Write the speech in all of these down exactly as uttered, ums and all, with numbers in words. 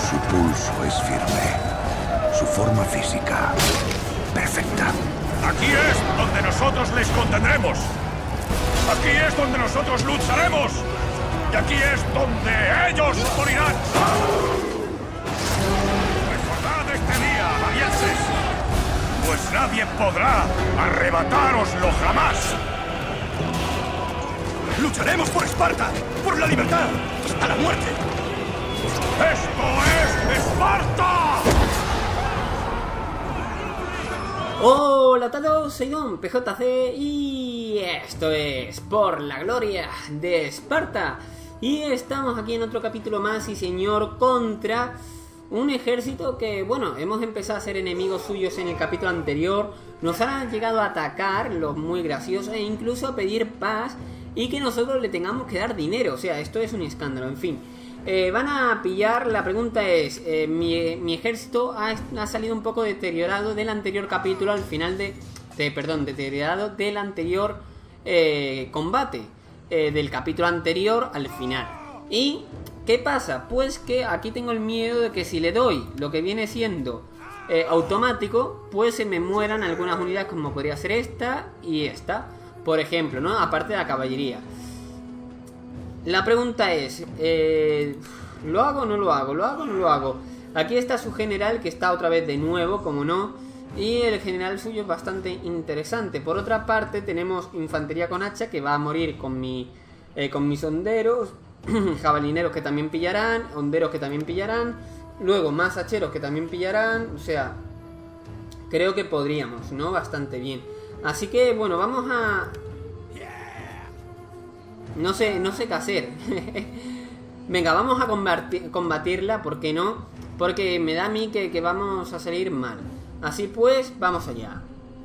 Su pulso es firme. Su forma física, perfecta. Aquí es donde nosotros les contendremos. Aquí es donde nosotros lucharemos. Y aquí es donde ellos morirán. Recordad este día, valientes. Pues nadie podrá arrebatároslo jamás. ¡Lucharemos por Esparta! ¡Por la libertad! ¡Hasta la muerte! ¡Esto es Esparta! Hola a todos, soy Don P J C y esto es Por la Gloria de Esparta. Y estamos aquí en otro capítulo más, y señor, contra un ejército que, bueno, hemos empezado a ser enemigos suyos en el capítulo anterior. Nos han llegado a atacar, los muy graciosos, e incluso a pedir paz y que nosotros le tengamos que dar dinero. O sea, esto es un escándalo, en fin. Eh, van a pillar, la pregunta es, eh, mi, mi ejército ha, ha salido un poco deteriorado del anterior capítulo al final de... de perdón, deteriorado del anterior eh, combate. Eh, del capítulo anterior al final. ¿Y qué pasa? Pues que aquí tengo el miedo de que si le doy lo que viene siendo eh, automático, pues se me mueran algunas unidades, como podría ser esta y esta, por ejemplo, ¿no? Aparte de la caballería. La pregunta es, eh, ¿lo hago o no lo hago? ¿Lo hago o no lo hago? Aquí está su general, que está otra vez de nuevo, como no. Y el general suyo es bastante interesante. Por otra parte tenemos infantería con hacha, que va a morir con, mi, eh, con mis honderos. Jabalineros que también pillarán. Honderos que también pillarán. Luego más hacheros que también pillarán. O sea, creo que podríamos, ¿no? Bastante bien. Así que, bueno, vamos a... No sé, no sé qué hacer. Venga, vamos a combatir, combatirla, ¿por qué no? Porque me da a mí que, que vamos a salir mal. Así pues, vamos allá.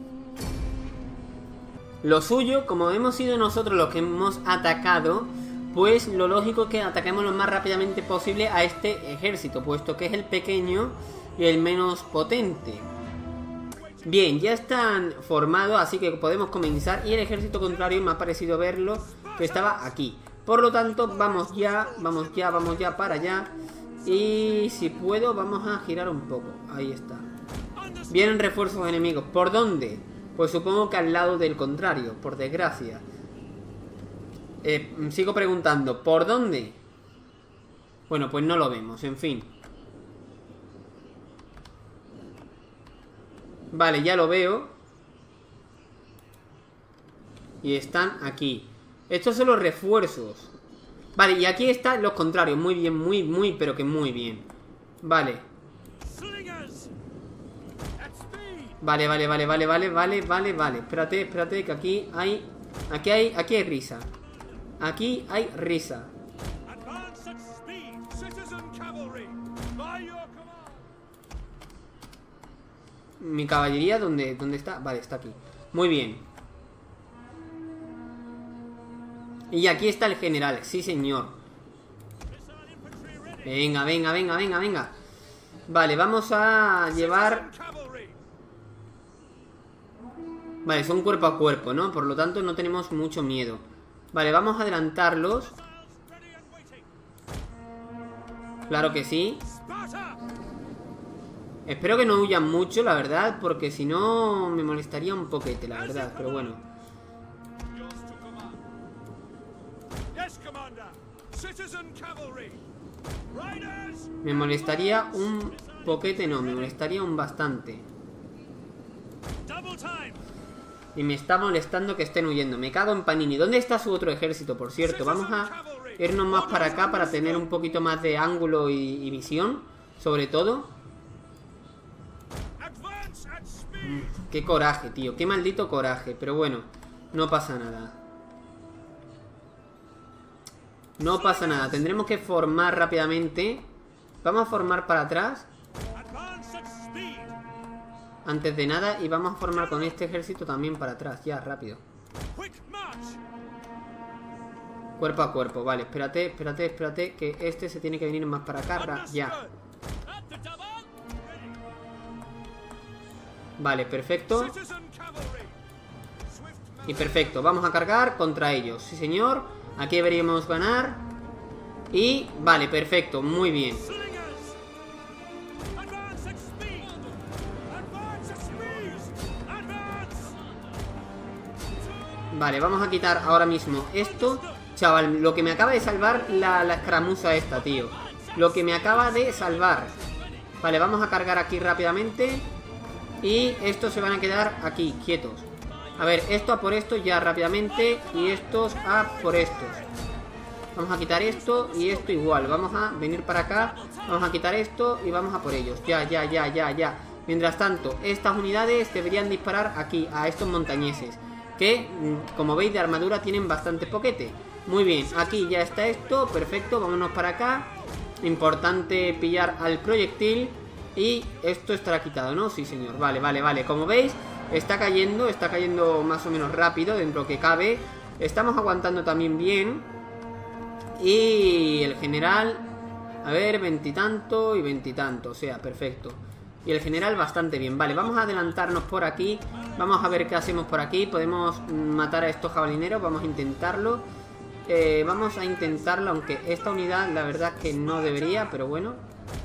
Lo suyo, como hemos sido nosotros los que hemos atacado, pues lo lógico es que ataquemos lo más rápidamente posible a este ejército, puesto que es el pequeño y el menos potente. Bien, ya están formados, así que podemos comenzar. Y el ejército contrario me ha parecido verlo, que estaba aquí. Por lo tanto, vamos ya, vamos ya, vamos ya para allá. Y si puedo, vamos a girar un poco. Ahí está. Vienen refuerzos enemigos. ¿Por dónde? Pues supongo que al lado del contrario, por desgracia. Eh, sigo preguntando, ¿por dónde? Bueno, pues no lo vemos, en fin. Vale, ya lo veo. Y están aquí. Estos son los refuerzos. Vale, y aquí están los contrarios. Muy bien, muy, muy, pero que muy bien. Vale. Vale, vale, vale, vale, vale, vale, vale, vale. Espérate, espérate, que aquí hay... Aquí hay, aquí hay risa. Aquí hay risa. Mi caballería, ¿dónde, dónde está? Vale, está aquí. Muy bien. Y aquí está el general, sí señor. Venga, venga, venga, venga, venga. Vale, vamos a llevar... Vale, son cuerpo a cuerpo, ¿no? Por lo tanto no tenemos mucho miedo. Vale, vamos a adelantarlos. Claro que sí. Espero que no huyan mucho, la verdad, porque si no me molestaría un poquete, la verdad, pero bueno. Me molestaría un poquete, no, me molestaría un bastante. Y me está molestando que estén huyendo. Me cago en Panini. ¿Dónde está su otro ejército, por cierto? Vamos a irnos más para acá para tener un poquito más de ángulo y, y visión, sobre todo. Mm, qué coraje, tío. Qué maldito coraje. Pero bueno, no pasa nada. No pasa nada. Tendremos que formar rápidamente. Vamos a formar para atrás. Antes de nada, y vamos a formar con este ejército también para atrás, ya, rápido. Cuerpo a cuerpo, vale, espérate, espérate, espérate, que este se tiene que venir más para acá, ya. Vale, perfecto. Y perfecto, vamos a cargar contra ellos, sí señor. Aquí deberíamos ganar. Y, vale, perfecto, muy bien. Vale, vamos a quitar ahora mismo esto. Chaval, lo que me acaba de salvar la, la escaramuza esta, tío. Lo que me acaba de salvar. Vale, vamos a cargar aquí rápidamente. Y estos se van a quedar aquí, quietos. A ver, esto a por estos ya rápidamente. Y estos a por estos. Vamos a quitar esto y esto igual. Vamos a venir para acá. Vamos a quitar esto y vamos a por ellos. Ya, ya, ya, ya, ya. Mientras tanto, estas unidades deberían disparar aquí, a estos montañeses. Que, como veis, de armadura tienen bastante poquete. Muy bien, aquí ya está esto. Perfecto, vámonos para acá. Importante pillar al proyectil. Y esto estará quitado, ¿no? Sí, señor. Vale, vale, vale. Como veis, está cayendo. Está cayendo más o menos rápido, dentro que cabe. Estamos aguantando también bien. Y el general, a ver, veintitanto y veintitanto. O sea, perfecto. Y el general bastante bien. Vale, vamos a adelantarnos por aquí. Vamos a ver qué hacemos por aquí. Podemos matar a estos jabalineros. Vamos a intentarlo. Eh, vamos a intentarlo, aunque esta unidad la verdad es que no debería, pero bueno.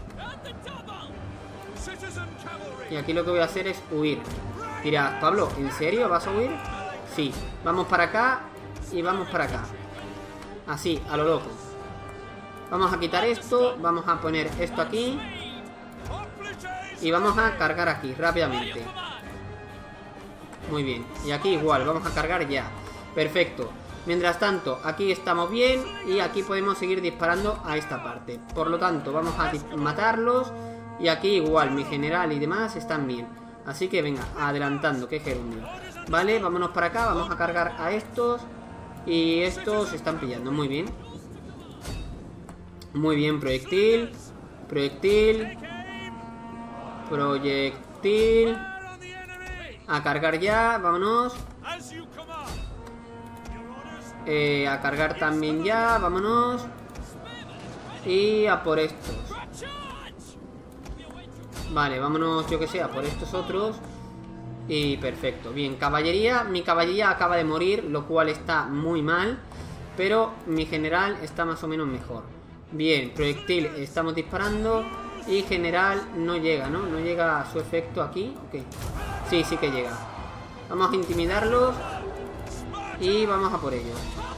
Y aquí lo que voy a hacer es huir. Mira, Pablo, ¿en serio vas a huir? Sí, vamos para acá y vamos para acá. Así, a lo loco. Vamos a quitar esto. Vamos a poner esto aquí. Y vamos a cargar aquí, rápidamente. Muy bien, y aquí igual, vamos a cargar ya. Perfecto. Mientras tanto, aquí estamos bien. Y aquí podemos seguir disparando a esta parte. Por lo tanto, vamos a matarlos. Y aquí igual, mi general y demás están bien. Así que venga, adelantando, que gerundio. Vale, vámonos para acá, vamos a cargar a estos. Y estos se están pillando, muy bien. Muy bien, proyectil. Proyectil. Proyectil. A cargar ya, vámonos. Eh, a cargar también ya, vámonos. Y a por estos. Vale, vámonos, yo que sé, a por estos otros. Y perfecto, bien, caballería. Mi caballería acaba de morir, lo cual está muy mal. Pero mi general está más o menos mejor. Bien, proyectil, estamos disparando. Y general no llega, ¿no? No llega a su efecto aquí. Ok. Sí, sí que llega. Vamos a intimidarlos. Y vamos a por ellos.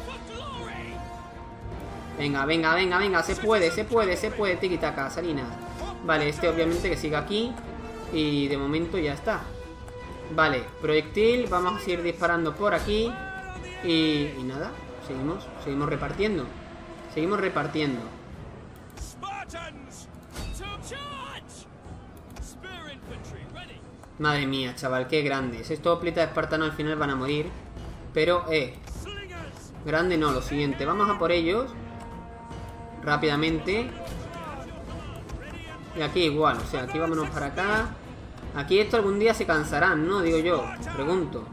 Venga, venga, venga, venga. Se puede, se puede, se puede. Tiki-taka, Salinas. Vale, este obviamente que siga aquí. Y de momento ya está. Vale, proyectil. Vamos a seguir disparando por aquí. Y, y nada, seguimos, seguimos repartiendo. Seguimos repartiendo. Madre mía, chaval, qué grandes. Estos hoplitas espartanos al final van a morir. Pero, eh grande no, lo siguiente. Vamos a por ellos rápidamente. Y aquí igual, o sea, aquí vámonos para acá. Aquí esto algún día se cansarán, ¿no? Digo yo, pregunto.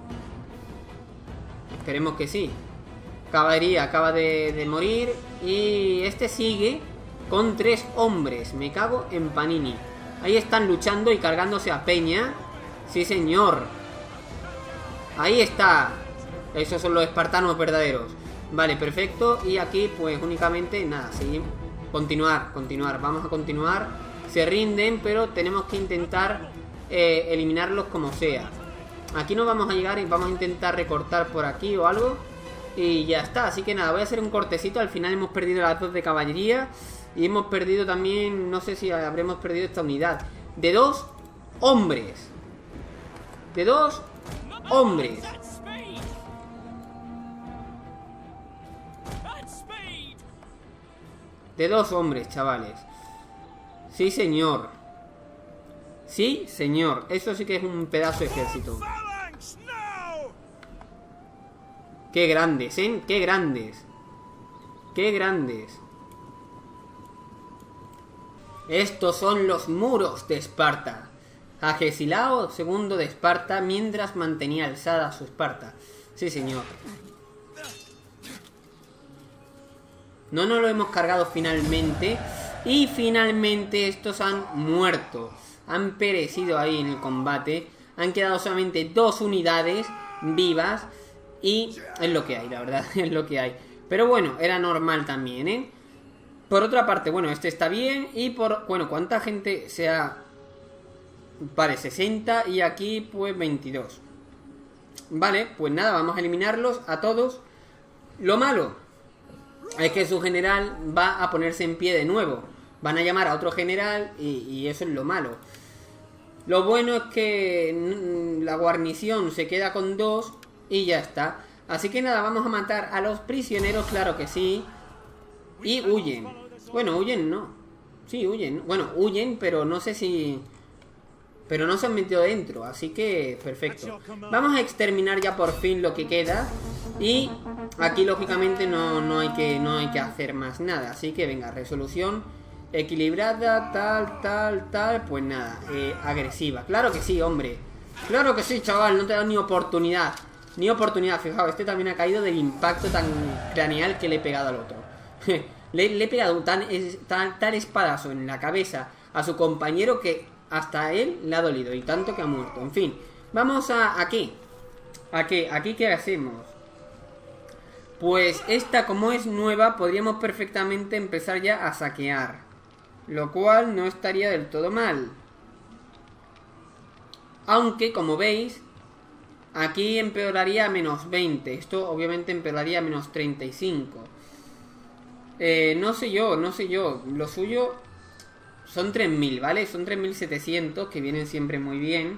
Esperemos que sí. Caballería acaba de, de morir. Y este sigue con tres hombres. Me cago en Panini. Ahí están luchando y cargándose a Peña. Sí, señor. Ahí está. Esos son los espartanos verdaderos. Vale, perfecto. Y aquí pues únicamente nada, seguimos. Continuar, continuar, vamos a continuar. Se rinden, pero tenemos que intentar eh, eliminarlos como sea. Aquí no vamos a llegar y vamos a intentar recortar por aquí o algo. Y ya está, así que nada, voy a hacer un cortecito. Al final hemos perdido las dos de caballería. Y hemos perdido también, no sé si habremos perdido esta unidad. De dos hombres. De dos hombres. De dos hombres, chavales. Sí, señor. Sí, señor. Eso sí que es un pedazo de ejército. Qué grandes, ¿eh? Qué grandes. Qué grandes. Estos son los muros de Esparta. Agesilao segundo de Esparta, mientras mantenía alzada su Esparta. Sí, señor. No nos lo hemos cargado finalmente. Y finalmente estos han muerto. Han perecido ahí en el combate. Han quedado solamente dos unidades vivas. Y es lo que hay, la verdad. Es lo que hay. Pero bueno, era normal también, ¿eh? Por otra parte, bueno, este está bien. Y por... Bueno, ¿cuánta gente se ha...? Vale, sesenta. Y aquí, pues, veintidós. Vale, pues nada, vamos a eliminarlos a todos. Lo malo es que su general va a ponerse en pie de nuevo. Van a llamar a otro general y, y eso es lo malo. Lo bueno es que la guarnición se queda con dos y ya está. Así que nada, vamos a matar a los prisioneros, claro que sí. Y huyen. Bueno, huyen no. Sí, huyen. Bueno, huyen, pero no sé si... Pero no se han metido dentro, así que perfecto. Vamos a exterminar ya por fin lo que queda. Y aquí lógicamente no, no, hay que, no hay que hacer más nada. Así que venga, resolución equilibrada, tal, tal, tal. Pues nada, eh, agresiva. Claro que sí, hombre. Claro que sí, chaval, no te da ni oportunidad. Ni oportunidad, fijaos, este también ha caído del impacto tan craneal que le he pegado al otro. le, le he pegado un tan, tan, tal espadazo en la cabeza a su compañero que hasta a él le ha dolido. Y tanto que ha muerto, en fin. Vamos a aquí. ¿A qué? ¿Aquí qué hacemos? Pues esta, como es nueva, podríamos perfectamente empezar ya a saquear. Lo cual no estaría del todo mal. Aunque, como veis, aquí empeoraría a menos veinte. Esto obviamente empeoraría a menos treinta y cinco. Eh, no sé yo, no sé yo. Lo suyo son tres mil, ¿vale? Son tres mil setecientos, que vienen siempre muy bien.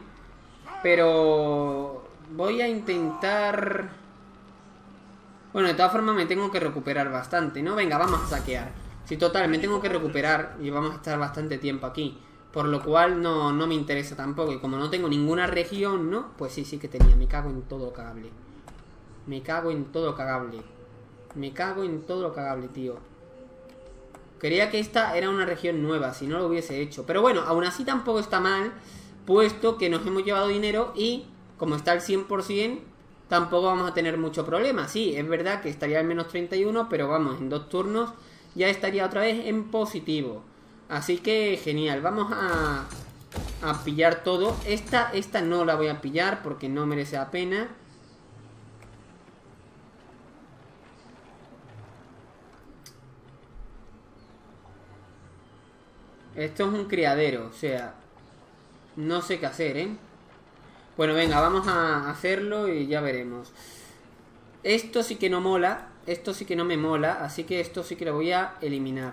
Pero voy a intentar... Bueno, de todas formas me tengo que recuperar bastante, ¿no? Venga, vamos a saquear. Sí, total, me tengo que recuperar y vamos a estar bastante tiempo aquí. Por lo cual no, no me interesa tampoco. Y como no tengo ninguna región, ¿no? Pues sí, sí que tenía. Me cago en todo cagable. Me cago en todo cagable. Me cago en todo lo cagable, tío. Creía que esta era una región nueva, si no lo hubiese hecho. Pero bueno, aún así tampoco está mal, puesto que nos hemos llevado dinero y, como está al cien por cien, tampoco vamos a tener mucho problema. Sí, es verdad que estaría al menos treinta y uno, pero vamos, en dos turnos ya estaría otra vez en positivo. Así que genial, vamos a, a pillar todo. Esta, esta no la voy a pillar porque no merece la pena. Esto es un criadero, o sea, no sé qué hacer, ¿eh? Bueno, venga, vamos a hacerlo y ya veremos. Esto sí que no mola, esto sí que no me mola, así que esto sí que lo voy a eliminar.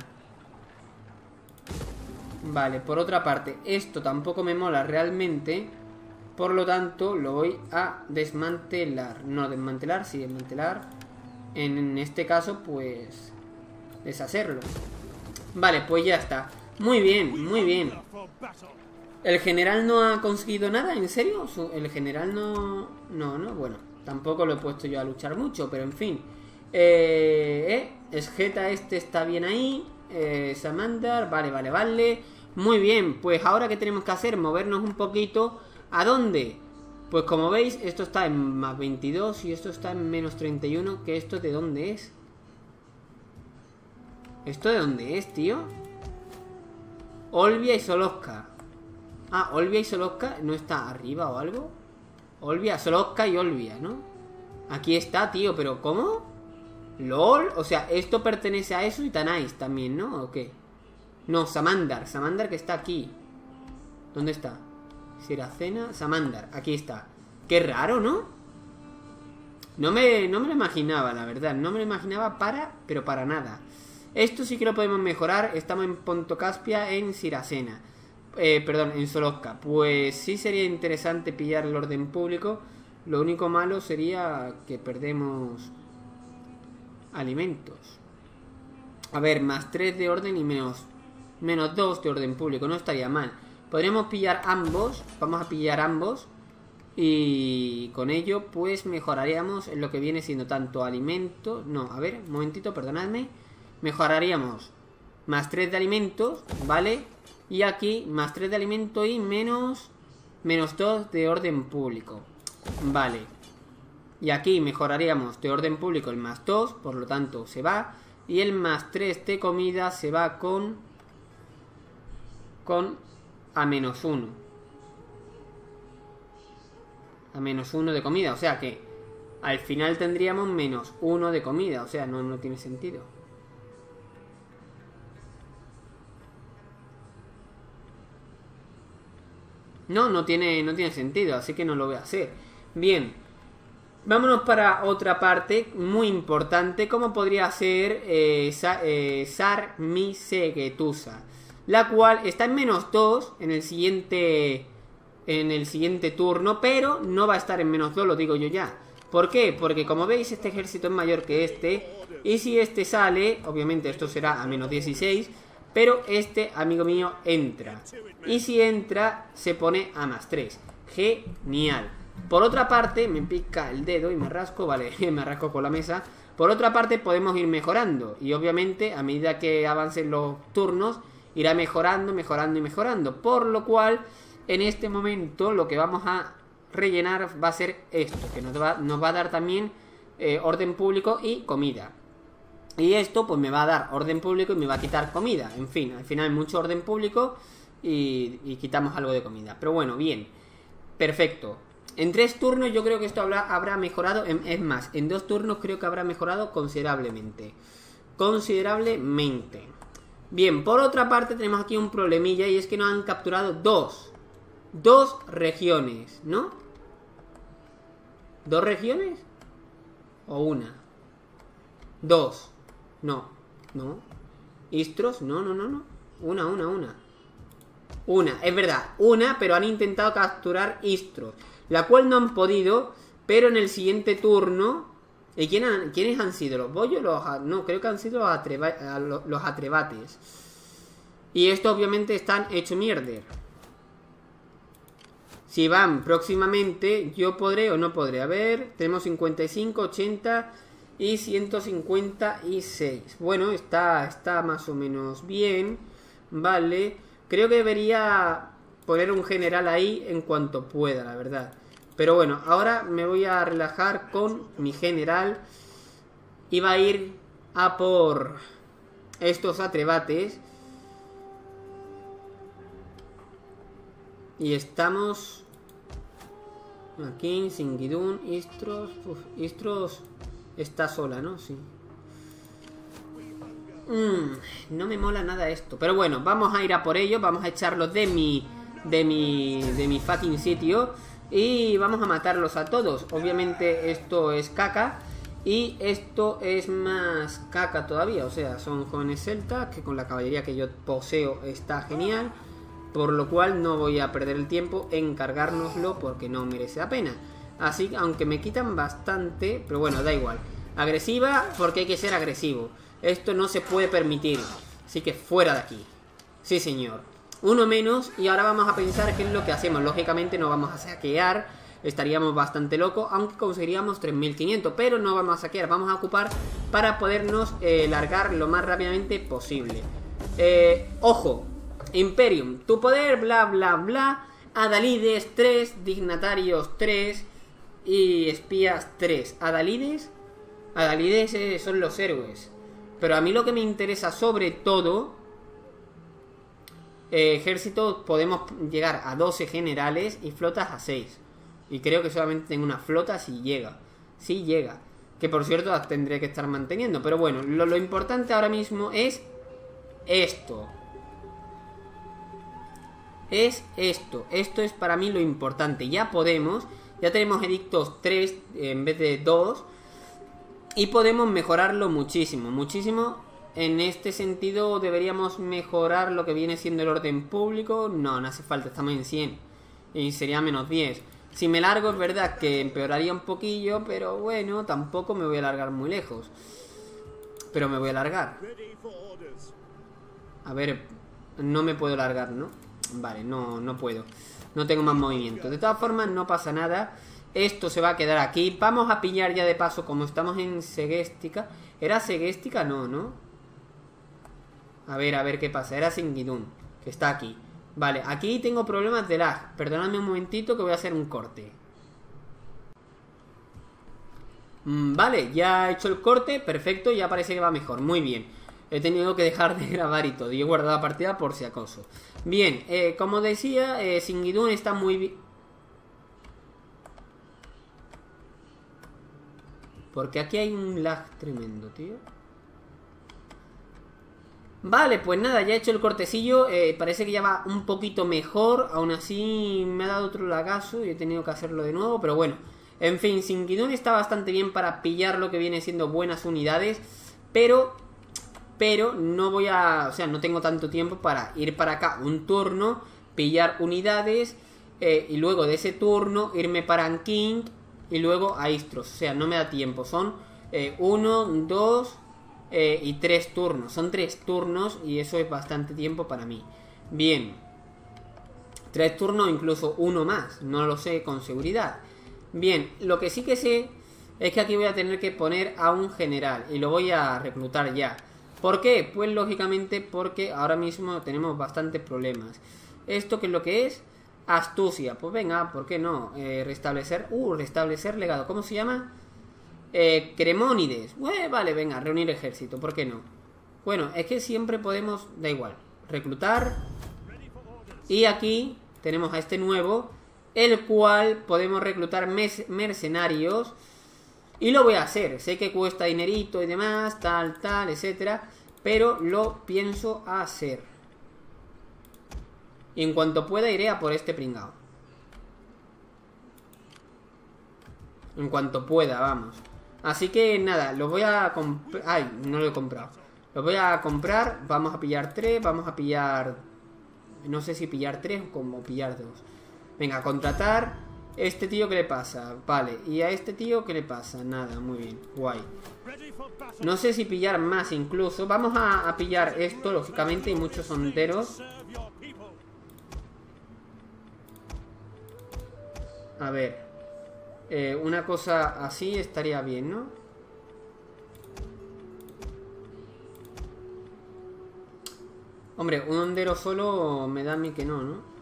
Vale, por otra parte, esto tampoco me mola realmente, por lo tanto lo voy a desmantelar. No, desmantelar, sí, desmantelar. En este caso, pues, deshacerlo. Vale, pues ya está. Muy bien, muy bien. ¿El general no ha conseguido nada? ¿En serio? ¿El general no...? No, no, bueno. Tampoco lo he puesto yo a luchar mucho, pero en fin. Eh... eh Esgeta este está bien ahí. Eh, Samandar, vale, vale, vale. Muy bien, pues ahora ¿qué tenemos que hacer? Movernos un poquito. ¿A dónde? Pues como veis, esto está en más veintidós y esto está en menos treinta y uno. ¿Que esto de dónde es? ¿Esto de dónde es, tío? Olbia y Solosca. Ah, Olbia y Solosca ¿no está arriba o algo? Olbia, Solosca y Olbia, ¿no? Aquí está, tío, pero ¿cómo? ¿Lol? O sea, esto pertenece a eso y Tanais también, ¿no? ¿O qué? No, Samandar, Samandar que está aquí. ¿Dónde está? Siracena, Samandar, aquí está. Qué raro, ¿no? No me, no me lo imaginaba, la verdad. No me lo imaginaba para, pero para nada. Esto sí que lo podemos mejorar. Estamos en Ponto Caspia, en Siracena. Eh, perdón, en Solosca. Pues sí sería interesante pillar el orden público. Lo único malo sería que perdemos alimentos. A ver, más tres de orden y menos menos dos de orden público. No estaría mal. Podríamos pillar ambos. Vamos a pillar ambos. Y con ello pues mejoraríamos en lo que viene siendo tanto alimentos. No, a ver, un momentito, perdonadme. Mejoraríamos más tres de alimentos, ¿vale? Y aquí más tres de alimento y menos menos dos de orden público. Vale. Y aquí mejoraríamos de orden público el más dos, por lo tanto se va. Y el más tres de comida se va con con a menos uno. A menos uno de comida, o sea que al final tendríamos menos uno de comida, o sea, no, no tiene sentido. No, no tiene, no tiene sentido, así que no lo voy a hacer. Bien, Vámonos para otra parte muy importante, como podría ser eh, Sa eh, Sarmisegetusa, la cual está en menos dos en el siguiente en el siguiente turno, pero no va a estar en menos dos, lo digo yo ya. ¿Por qué? Porque como veis este ejército es mayor que este, y si este sale, obviamente esto será a menos dieciséis, pero este, amigo mío, entra. Y si entra, se pone a más tres. Genial. Por otra parte, me pica el dedo y me rasco, vale, me rasco con la mesa. Por otra parte, podemos ir mejorando. Y obviamente, a medida que avancen los turnos, irá mejorando, mejorando y mejorando. Por lo cual, en este momento, lo que vamos a rellenar va a ser esto, que nos va, nos va a dar también eh, orden público y comida. Y esto, pues me va a dar orden público y me va a quitar comida. En fin, al final mucho orden público y, y quitamos algo de comida. Pero bueno, bien. Perfecto. En tres turnos yo creo que esto habrá, habrá mejorado, en, es más, en dos turnos creo que habrá mejorado considerablemente. Considerablemente. Bien, por otra parte tenemos aquí un problemilla y es que nos han capturado dos. Dos regiones, ¿no? ¿Dos regiones? ¿O una? Dos. No, no. Istros, no, no, no, no. Una, una, una. Una, es verdad, una, pero han intentado capturar Istros, la cual no han podido, pero en el siguiente turno... ¿Y quién han, quiénes han sido? ¿Los bollos? Los, no, creo que han sido los, atreba, los atrebates. Y esto obviamente están hecho mierder. Si van próximamente, yo podré o no podré. A ver, tenemos cincuenta y cinco, ochenta y ciento cincuenta y seis. Bueno, está, está más o menos bien. Vale. Creo que debería poner un general ahí en cuanto pueda, la verdad. Pero bueno, ahora me voy a relajar con mi general. Y va a ir a por estos atrebates. Y estamos aquí, Singidun, Istros. Uf, Istros está sola, ¿no? Sí. Mm, no me mola nada esto. Pero bueno, vamos a ir a por ello. Vamos a echarlos de mi. De mi. De mi fucking sitio. Y vamos a matarlos a todos. Obviamente esto es caca. Y esto es más caca todavía. O sea, son jóvenes celtas que con la caballería que yo poseo está genial. Por lo cual no voy a perder el tiempo en cargárnoslo porque no merece la pena. Así que aunque me quitan bastante, pero bueno, da igual. Agresiva porque hay que ser agresivo. Esto no se puede permitir. Así que fuera de aquí. Sí, señor. Uno menos y ahora vamos a pensar qué es lo que hacemos. Lógicamente no vamos a saquear. Estaríamos bastante locos, aunque conseguiríamos tres mil quinientos. Pero no vamos a saquear, vamos a ocupar para podernos eh, largar lo más rápidamente posible. Eh, ojo. Imperium, tu poder, bla bla bla. Adalides tres, dignatarios tres y espías tres. Adalides, Adalides eh, son los héroes. Pero a mí lo que me interesa sobre todo, eh, ejército, podemos llegar a doce generales y flotas a seis. Y creo que solamente tengo una flota si llega. Si llega. Que por cierto las tendré que estar manteniendo. Pero bueno, lo, lo importante ahora mismo es esto. Es esto, esto es para mí lo importante. Ya podemos, ya tenemos edictos tres en vez de dos. Y podemos mejorarlo muchísimo, muchísimo. En este sentido deberíamos mejorar lo que viene siendo el orden público. No, no hace falta, estamos en cien. Y sería menos diez. Si me largo es verdad que empeoraría un poquillo, pero bueno, tampoco me voy a largar muy lejos. Pero me voy a largar. A ver, no me puedo largar, ¿no? Vale, no, no puedo. No tengo más movimiento. De todas formas, no pasa nada. Esto se va a quedar aquí. Vamos a pillar ya de paso, como estamos en Segéstica. ¿Era Segéstica? No, ¿no? A ver, a ver qué pasa. Era Singidun, que está aquí. Vale, aquí tengo problemas de lag. Perdonadme un momentito que voy a hacer un corte. mm, Vale, ya he hecho el corte. Perfecto, ya parece que va mejor. Muy bien. He tenido que dejar de grabar y todo. Y he guardado la partida por si acaso. Bien, eh, como decía, eh, Singidun está muy bien. Porque aquí hay un lag tremendo, tío. Vale, pues nada, ya he hecho el cortecillo. eh, Parece que ya va un poquito mejor. Aún así me ha dado otro lagazo y he tenido que hacerlo de nuevo. Pero bueno, En fin, Singidun está bastante bien para pillar lo que viene siendo buenas unidades, pero, pero no voy a, o sea, no tengo tanto tiempo para ir para acá un turno, pillar unidades, eh, y luego de ese turno irme para Anking y luego a Istros. O sea, no me da tiempo, son eh, uno, dos eh, y tres turnos, son tres turnos y eso es bastante tiempo para mí. Bien, tres turnos, incluso uno más, no lo sé con seguridad. Bien, lo que sí que sé es que aquí voy a tener que poner a un general y lo voy a reclutar ya. ¿Por qué? Pues lógicamente porque ahora mismo tenemos bastantes problemas. ¿Esto qué es lo que es? Astucia. Pues venga, ¿por qué no? Eh, restablecer... Uh, restablecer legado. ¿Cómo se llama? Eh, Cremónides. Eh, vale, venga, reunir ejército. ¿Por qué no? Bueno, es que siempre podemos... Da igual. Reclutar. Y aquí tenemos a este nuevo... el cual podemos reclutar mercenarios. Y lo voy a hacer. Sé que cuesta dinerito y demás, tal, tal, etcétera. Pero lo pienso hacer. Y en cuanto pueda iré a por este pringao. En cuanto pueda, vamos. Así que nada, lo voy a comprar. Ay, no lo he comprado. Lo voy a comprar. Vamos a pillar tres. Vamos a pillar... No sé si pillar tres o como pillar dos. Venga, contratar. ¿Este tío qué le pasa? Vale, ¿y a este tío qué le pasa? Nada, muy bien, guay. No sé si pillar más incluso. Vamos a, a pillar esto, lógicamente, y muchos honderos. A ver, eh, una cosa así estaría bien, ¿no? Hombre, un hondero solo me da a mí que no, ¿no?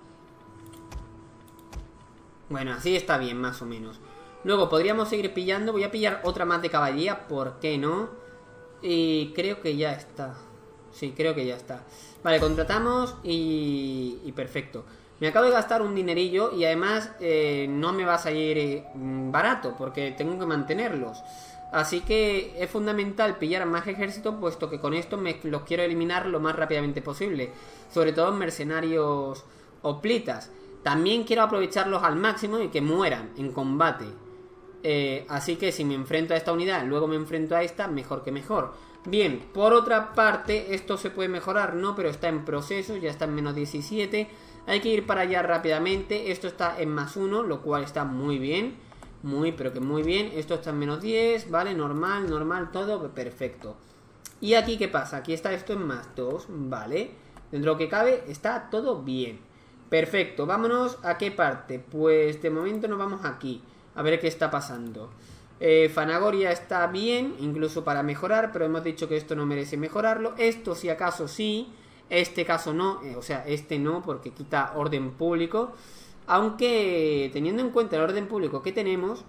Bueno, así está bien, más o menos. Luego podríamos seguir pillando. Voy a pillar otra más de caballería, ¿por qué no? Y creo que ya está. Sí, creo que ya está. Vale, contratamos y, y perfecto. Me acabo de gastar un dinerillo y además eh, no me va a salir eh, barato porque tengo que mantenerlos. Así que es fundamental pillar más ejército, puesto que con esto me los quiero eliminar lo más rápidamente posible. Sobre todo mercenarios hoplitas. También quiero aprovecharlos al máximo y que mueran en combate. Eh, así que si me enfrento a esta unidad, luego me enfrento a esta, mejor que mejor. Bien, por otra parte, esto se puede mejorar, no, pero está en proceso, ya está en menos diecisiete. Hay que ir para allá rápidamente. Esto está en más uno, lo cual está muy bien. Muy, pero que muy bien. Esto está en menos diez, vale, normal, normal, todo perfecto. Y aquí, ¿qué pasa? Aquí está esto en más dos, vale. Dentro de lo que cabe, está todo bien. Perfecto, vámonos a qué parte. Pues de momento nos vamos aquí. A ver qué está pasando. eh, Fanagoria está bien, incluso para mejorar, pero hemos dicho que esto no merece mejorarlo. Esto si acaso sí, este caso no, eh, o sea, este no, porque quita orden público. Aunque teniendo en cuenta el orden público que tenemos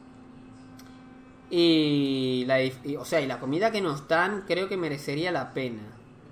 y la, y, o sea, y la comida que nos dan, creo que merecería la pena.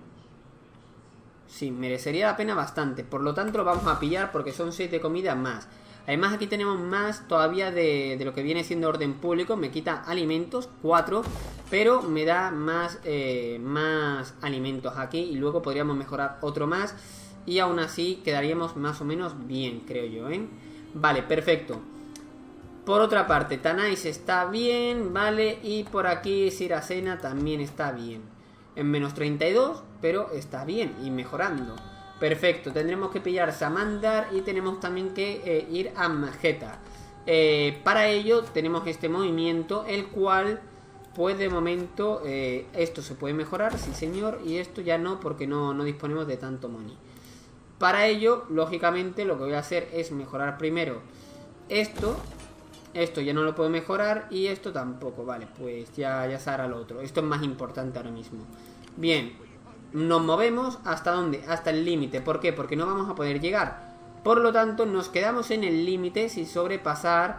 Sí, merecería la pena bastante. Por lo tanto lo vamos a pillar porque son siete comidas más. Además aquí tenemos más todavía de, de lo que viene siendo orden público. Me quita alimentos, cuatro. Pero me da más, eh, más alimentos aquí. Y luego podríamos mejorar otro más. Y aún así quedaríamos más o menos bien, creo yo, ¿eh? Vale, perfecto. Por otra parte, Tanais está bien, vale. Y por aquí Siracena también está bien. En menos treinta y dos, pero está bien y mejorando. Perfecto, tendremos que pillar Samandar y tenemos también que eh, ir a Mageta. Eh, para ello tenemos este movimiento, el cual, pues de momento, eh, esto se puede mejorar, sí señor, y esto ya no, porque no, no disponemos de tanto money. Para ello, lógicamente, lo que voy a hacer es mejorar primero esto. Esto ya no lo puedo mejorar y esto tampoco, vale, pues ya, ya se hará lo otro. Esto es más importante ahora mismo. Bien, nos movemos ¿hasta dónde? Hasta el límite. ¿Por qué? Porque no vamos a poder llegar. Por lo tanto, nos quedamos en el límite sin sobrepasar.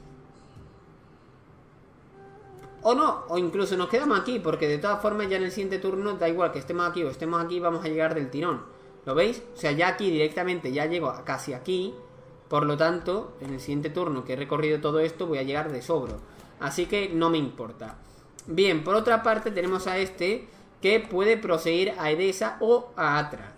O no, o incluso nos quedamos aquí, porque de todas formas ya en el siguiente turno, da igual que estemos aquí o estemos aquí, vamos a llegar del tirón. ¿Lo veis? O sea, ya aquí directamente ya llego casi aquí. Por lo tanto, en el siguiente turno que he recorrido todo esto, voy a llegar de sobro. Así que no me importa. Bien, por otra parte tenemos a este que puede proseguir a Edessa o a Atra.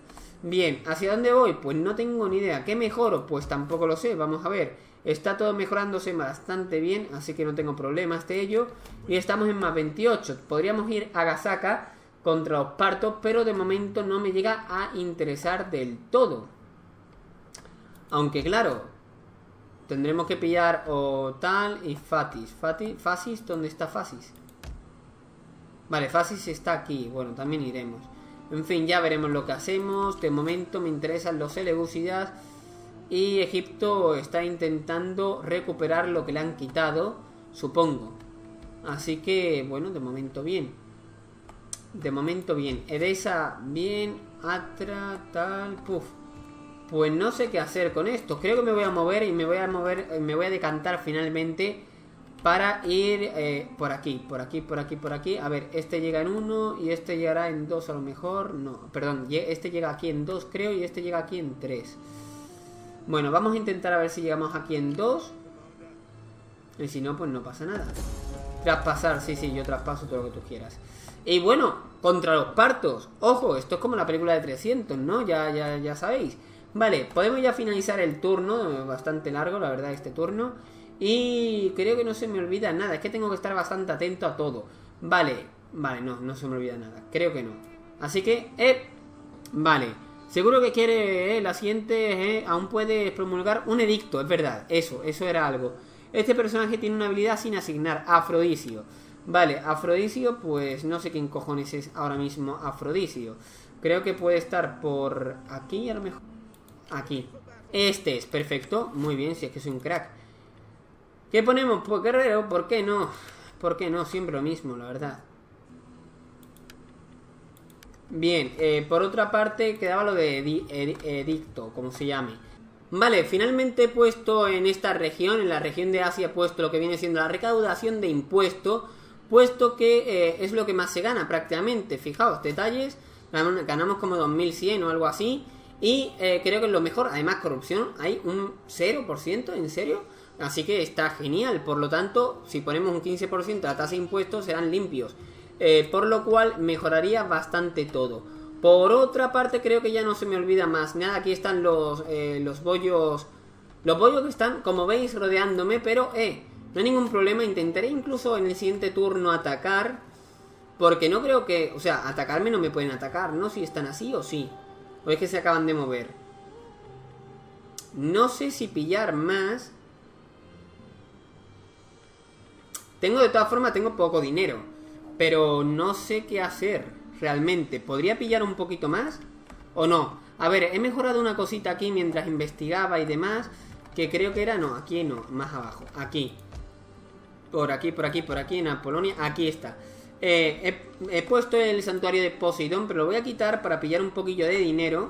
Bien, ¿hacia dónde voy? Pues no tengo ni idea. ¿Qué mejoro? Pues tampoco lo sé, vamos a ver. Está todo mejorándose bastante bien, así que no tengo problemas de ello. Y estamos en más veintiocho. Podríamos ir a Gasaka contra los partos, pero de momento no me llega a interesar del todo. Aunque claro, tendremos que pillar o tal y Fatis. Fatis, Fasis, ¿dónde está Fasis? Vale, Fasis está aquí. Bueno, también iremos. En fin, ya veremos lo que hacemos. De momento me interesan los Seleucidas. Y Egipto está intentando recuperar lo que le han quitado, supongo. Así que, bueno, de momento bien. De momento bien. Edesa, bien. Atra, tal, puf. Pues no sé qué hacer con esto. Creo que me voy a mover y me voy a mover, me voy a decantar finalmente para ir eh, por aquí, por aquí, por aquí, por aquí. A ver, este llega en uno y este llegará en dos a lo mejor. No, perdón, este llega aquí en dos creo y este llega aquí en tres. Bueno, vamos a intentar a ver si llegamos aquí en dos. Y si no, pues no pasa nada. Traspasar, sí, sí, yo traspaso todo lo que tú quieras. Y bueno, contra los partos. Ojo, esto es como la película de trescientos, ¿no? Ya, ya, ya sabéis. Vale, podemos ya finalizar el turno. Bastante largo, la verdad, este turno. Y creo que no se me olvida nada. Es que tengo que estar bastante atento a todo. Vale, vale, no, no se me olvida nada. Creo que no. Así que, eh, vale. Seguro que quiere, eh, la siguiente, eh, aún puede promulgar un edicto. Es verdad, eso, eso era algo. Este personaje tiene una habilidad sin asignar, Afrodisio. Vale, Afrodisio, pues no sé quién cojones es ahora mismo Afrodisio. Creo que puede estar por aquí a lo mejor. Aquí. Este es, perfecto. Muy bien, si es que soy un crack. ¿Qué ponemos? Pues guerrero, ¿por qué no? ¿Por qué no? Siempre lo mismo, la verdad. Bien, eh, por otra parte quedaba lo de edi ed edicto, como se llame. Vale, finalmente he puesto en esta región, en la región de Asia, he puesto lo que viene siendo la recaudación de impuestos, puesto que eh, es lo que más se gana prácticamente. Fijaos, detalles, ganamos como dos mil cien o algo así. Y eh, creo que es lo mejor. Además, corrupción, hay un cero por ciento, ¿en serio? Así que está genial. Por lo tanto, si ponemos un quince por ciento de la tasa de impuestos, serán limpios. Eh, por lo cual mejoraría bastante todo. Por otra parte, creo que ya no se me olvida más nada. Aquí están los, eh, los bollos. Los bollos que están, como veis, rodeándome. Pero, eh, no hay ningún problema. Intentaré incluso en el siguiente turno atacar. Porque no creo que... O sea, atacarme no me pueden atacar, ¿no? Si están así o sí. O es que se acaban de mover. No sé si pillar más. Tengo, de todas formas, tengo poco dinero. Pero no sé qué hacer realmente. ¿Podría pillar un poquito más? ¿O no? A ver, he mejorado una cosita aquí mientras investigaba y demás. Que creo que era... No, aquí no, más abajo. Aquí. Por aquí, por aquí, por aquí, en Apolonia. Aquí está. Eh, he, he puesto el santuario de Poseidón, pero lo voy a quitar para pillar un poquillo de dinero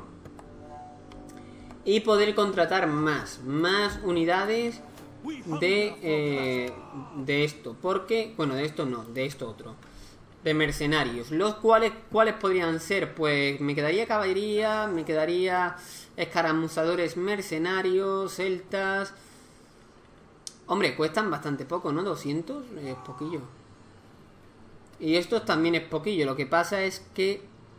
y poder contratar más, más unidades de, eh, de esto, porque, bueno, de esto no, de esto otro, de mercenarios, los cuales, ¿cuáles podrían ser? Pues me quedaría caballería, me quedaría escaramuzadores mercenarios, celtas. Hombre, cuestan bastante poco, ¿no? doscientos, es poquillo. Y esto también es poquillo. Lo que pasa es que...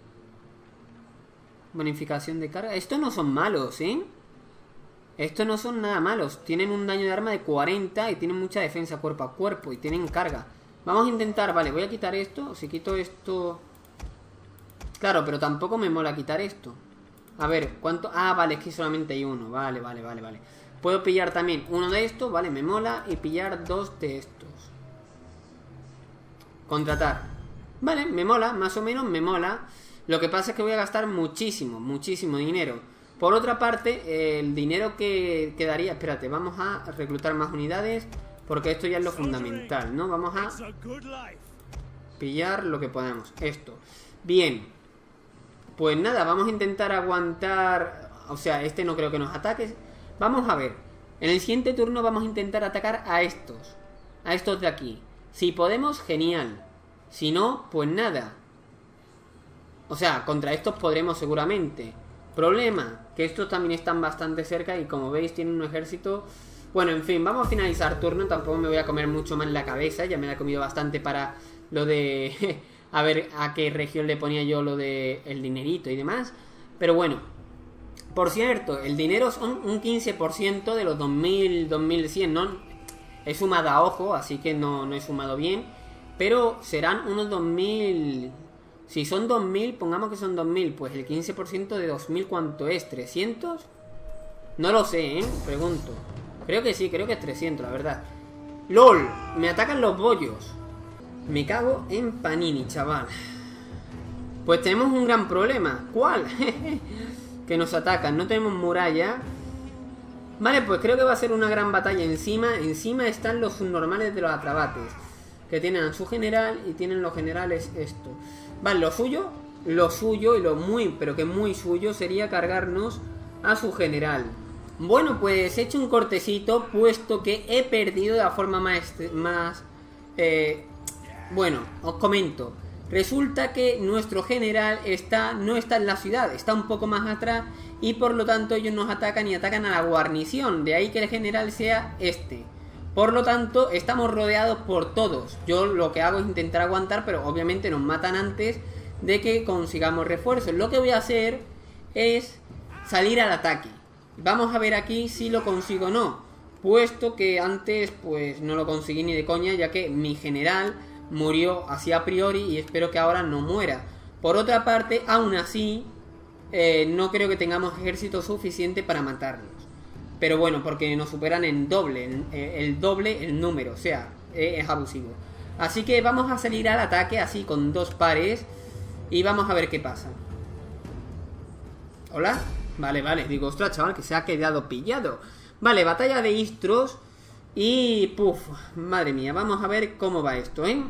Bonificación de carga. Estos no son malos, ¿eh? Estos no son nada malos. Tienen un daño de arma de cuarenta y tienen mucha defensa cuerpo a cuerpo. Y tienen carga. Vamos a intentar... Vale, voy a quitar esto. Si quito esto... Claro, pero tampoco me mola quitar esto. A ver, ¿cuánto? Ah, vale, es que solamente hay uno. Vale, vale, vale, vale. Puedo pillar también uno de estos. Vale, me mola. Y pillar dos de estos. Contratar. Vale, me mola, más o menos me mola. Lo que pasa es que voy a gastar muchísimo, muchísimo dinero. Por otra parte, el dinero que quedaría... Espérate, vamos a reclutar más unidades, porque esto ya es lo fundamental, ¿no? Vamos a pillar lo que podamos. Esto. Bien. Pues nada, vamos a intentar aguantar... O sea, este no creo que nos ataque. Vamos a ver. En el siguiente turno vamos a intentar atacar a estos. A estos de aquí. Si podemos, genial. Si no, pues nada. O sea, contra estos podremos seguramente. Problema, que estos también están bastante cerca y como veis tienen un ejército... Bueno, en fin, vamos a finalizar turno. Tampoco me voy a comer mucho más la cabeza. Ya me la he comido bastante para lo de... a ver a qué región le ponía yo lo de el dinerito y demás. Pero bueno, Por cierto, el dinero son un quince por ciento de los dos mil, dos mil cien, ¿no? He sumado a ojo, así que no, no he sumado bien. Pero serán unos dos mil... Si son dos mil, pongamos que son dos mil, pues el quince por ciento de dos mil, ¿cuánto es? ¿trescientos? No lo sé, ¿eh? Pregunto. Creo que sí, creo que es trescientos, la verdad. ¡Lol! Me atacan los bollos. Me cago en Panini, chaval. Pues tenemos un gran problema. ¿Cuál? Que nos atacan. No tenemos muralla. Vale, pues creo que va a ser una gran batalla encima. Encima están los subnormales de los atrabates, que tienen a su general y tienen los generales esto. Vale, lo suyo, lo suyo y lo muy, pero que muy suyo sería cargarnos a su general. Bueno, pues he hecho un cortecito, puesto que he perdido de la forma más... más eh, bueno, os comento. Resulta que nuestro general está no está en la ciudad, está un poco más atrás y por lo tanto ellos nos atacan y atacan a la guarnición. De ahí que el general sea este. Por lo tanto, estamos rodeados por todos. Yo lo que hago es intentar aguantar, pero obviamente nos matan antes de que consigamos refuerzos. Lo que voy a hacer es salir al ataque. Vamos a ver aquí si lo consigo o no. Puesto que antes pues no lo conseguí ni de coña, ya que mi general murió así a priori y espero que ahora no muera. Por otra parte, aún así, eh, no creo que tengamos ejército suficiente para matarlos. Pero bueno, porque nos superan en doble, el, el doble el número, o sea, eh, es abusivo. Así que vamos a salir al ataque así con dos pares y vamos a ver qué pasa. ¿Hola? Vale, vale, digo, ostras, chaval, que se ha quedado pillado. Vale, batalla de Istros. Y, puf, madre mía, vamos a ver cómo va esto, ¿eh?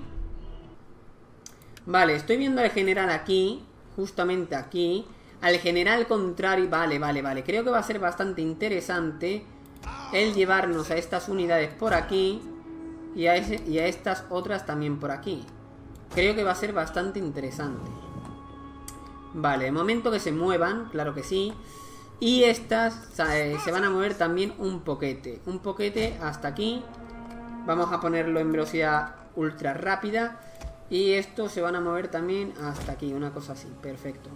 Vale, estoy viendo al general aquí, justamente aquí. Al general contrario, vale, vale, vale. Creo que va a ser bastante interesante el llevarnos a estas unidades por aquí y a, ese, y a estas otras también por aquí. Creo que va a ser bastante interesante. Vale, de momento que se muevan, claro que sí. Y estas eh, se van a mover también un poquete. Un poquete hasta aquí. Vamos a ponerlo en velocidad ultra rápida. Y estos se van a mover también hasta aquí. Una cosa así, perfecto.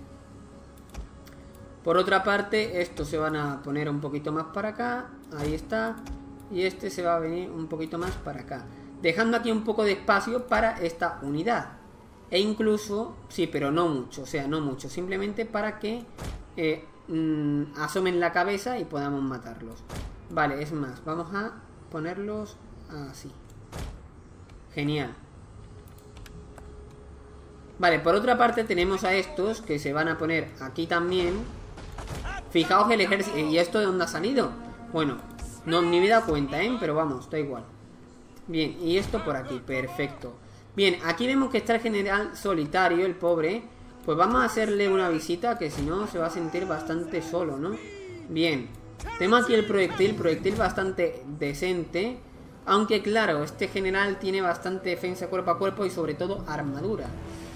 Por otra parte, estos se van a poner un poquito más para acá. Ahí está. Y este se va a venir un poquito más para acá. Dejando aquí un poco de espacio para esta unidad. E incluso, sí, pero no mucho. O sea, no mucho. Simplemente para que... Eh, Mm, asomen la cabeza y podamos matarlos. Vale, es más, vamos a ponerlos así. Genial. Vale, por otra parte tenemos a estos que se van a poner aquí también. Fijaos el ejército. ¿Y esto de dónde ha salido? Bueno, no ni me he dado cuenta, ¿eh? Pero vamos, da igual. Bien, y esto por aquí, perfecto. Bien, aquí vemos que está el general solitario, el pobre. Pues vamos a hacerle una visita, que si no se va a sentir bastante solo, ¿no? Bien. Tenemos aquí el proyectil, proyectil bastante decente. Aunque claro, este general tiene bastante defensa cuerpo a cuerpo y sobre todo armadura.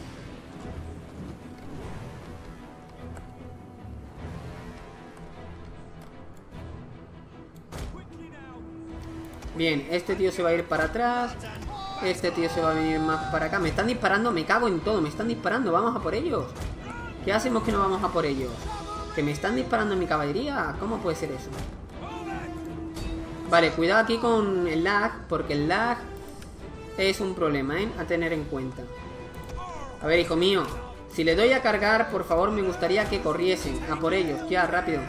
Bien, este tío se va a ir para atrás. Este tío se va a venir más para acá. Me están disparando, me cago en todo. Me están disparando, vamos a por ellos. ¿Qué hacemos que no vamos a por ellos? Que me están disparando en mi caballería. ¿Cómo puede ser eso? Vale, cuidado aquí con el lag, porque el lag es un problema, ¿eh? A tener en cuenta. A ver, hijo mío, si le doy a cargar, por favor, me gustaría que corriesen. A por ellos, ya, rápido.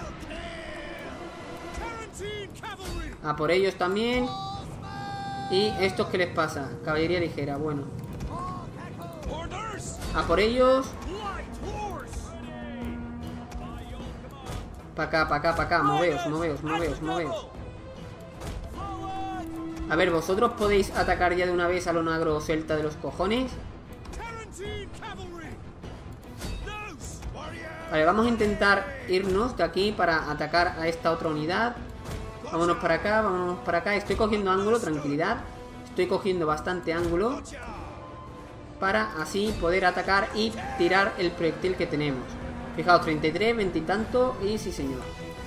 A por ellos también. ¿Y estos qué les pasa? Caballería ligera, bueno. A por ellos. Para acá, para acá, para acá. Moveos, moveos, moveos, moveos. A ver, ¿vosotros podéis atacar ya de una vez a lo negro celta de los cojones? Vale, vamos a intentar irnos de aquí para atacar a esta otra unidad. Vámonos para acá, vámonos para acá. Estoy cogiendo ángulo, tranquilidad. Estoy cogiendo bastante ángulo para así poder atacar y tirar el proyectil que tenemos. Fijaos, treinta y tres, veinte y tanto. Y sí, señor.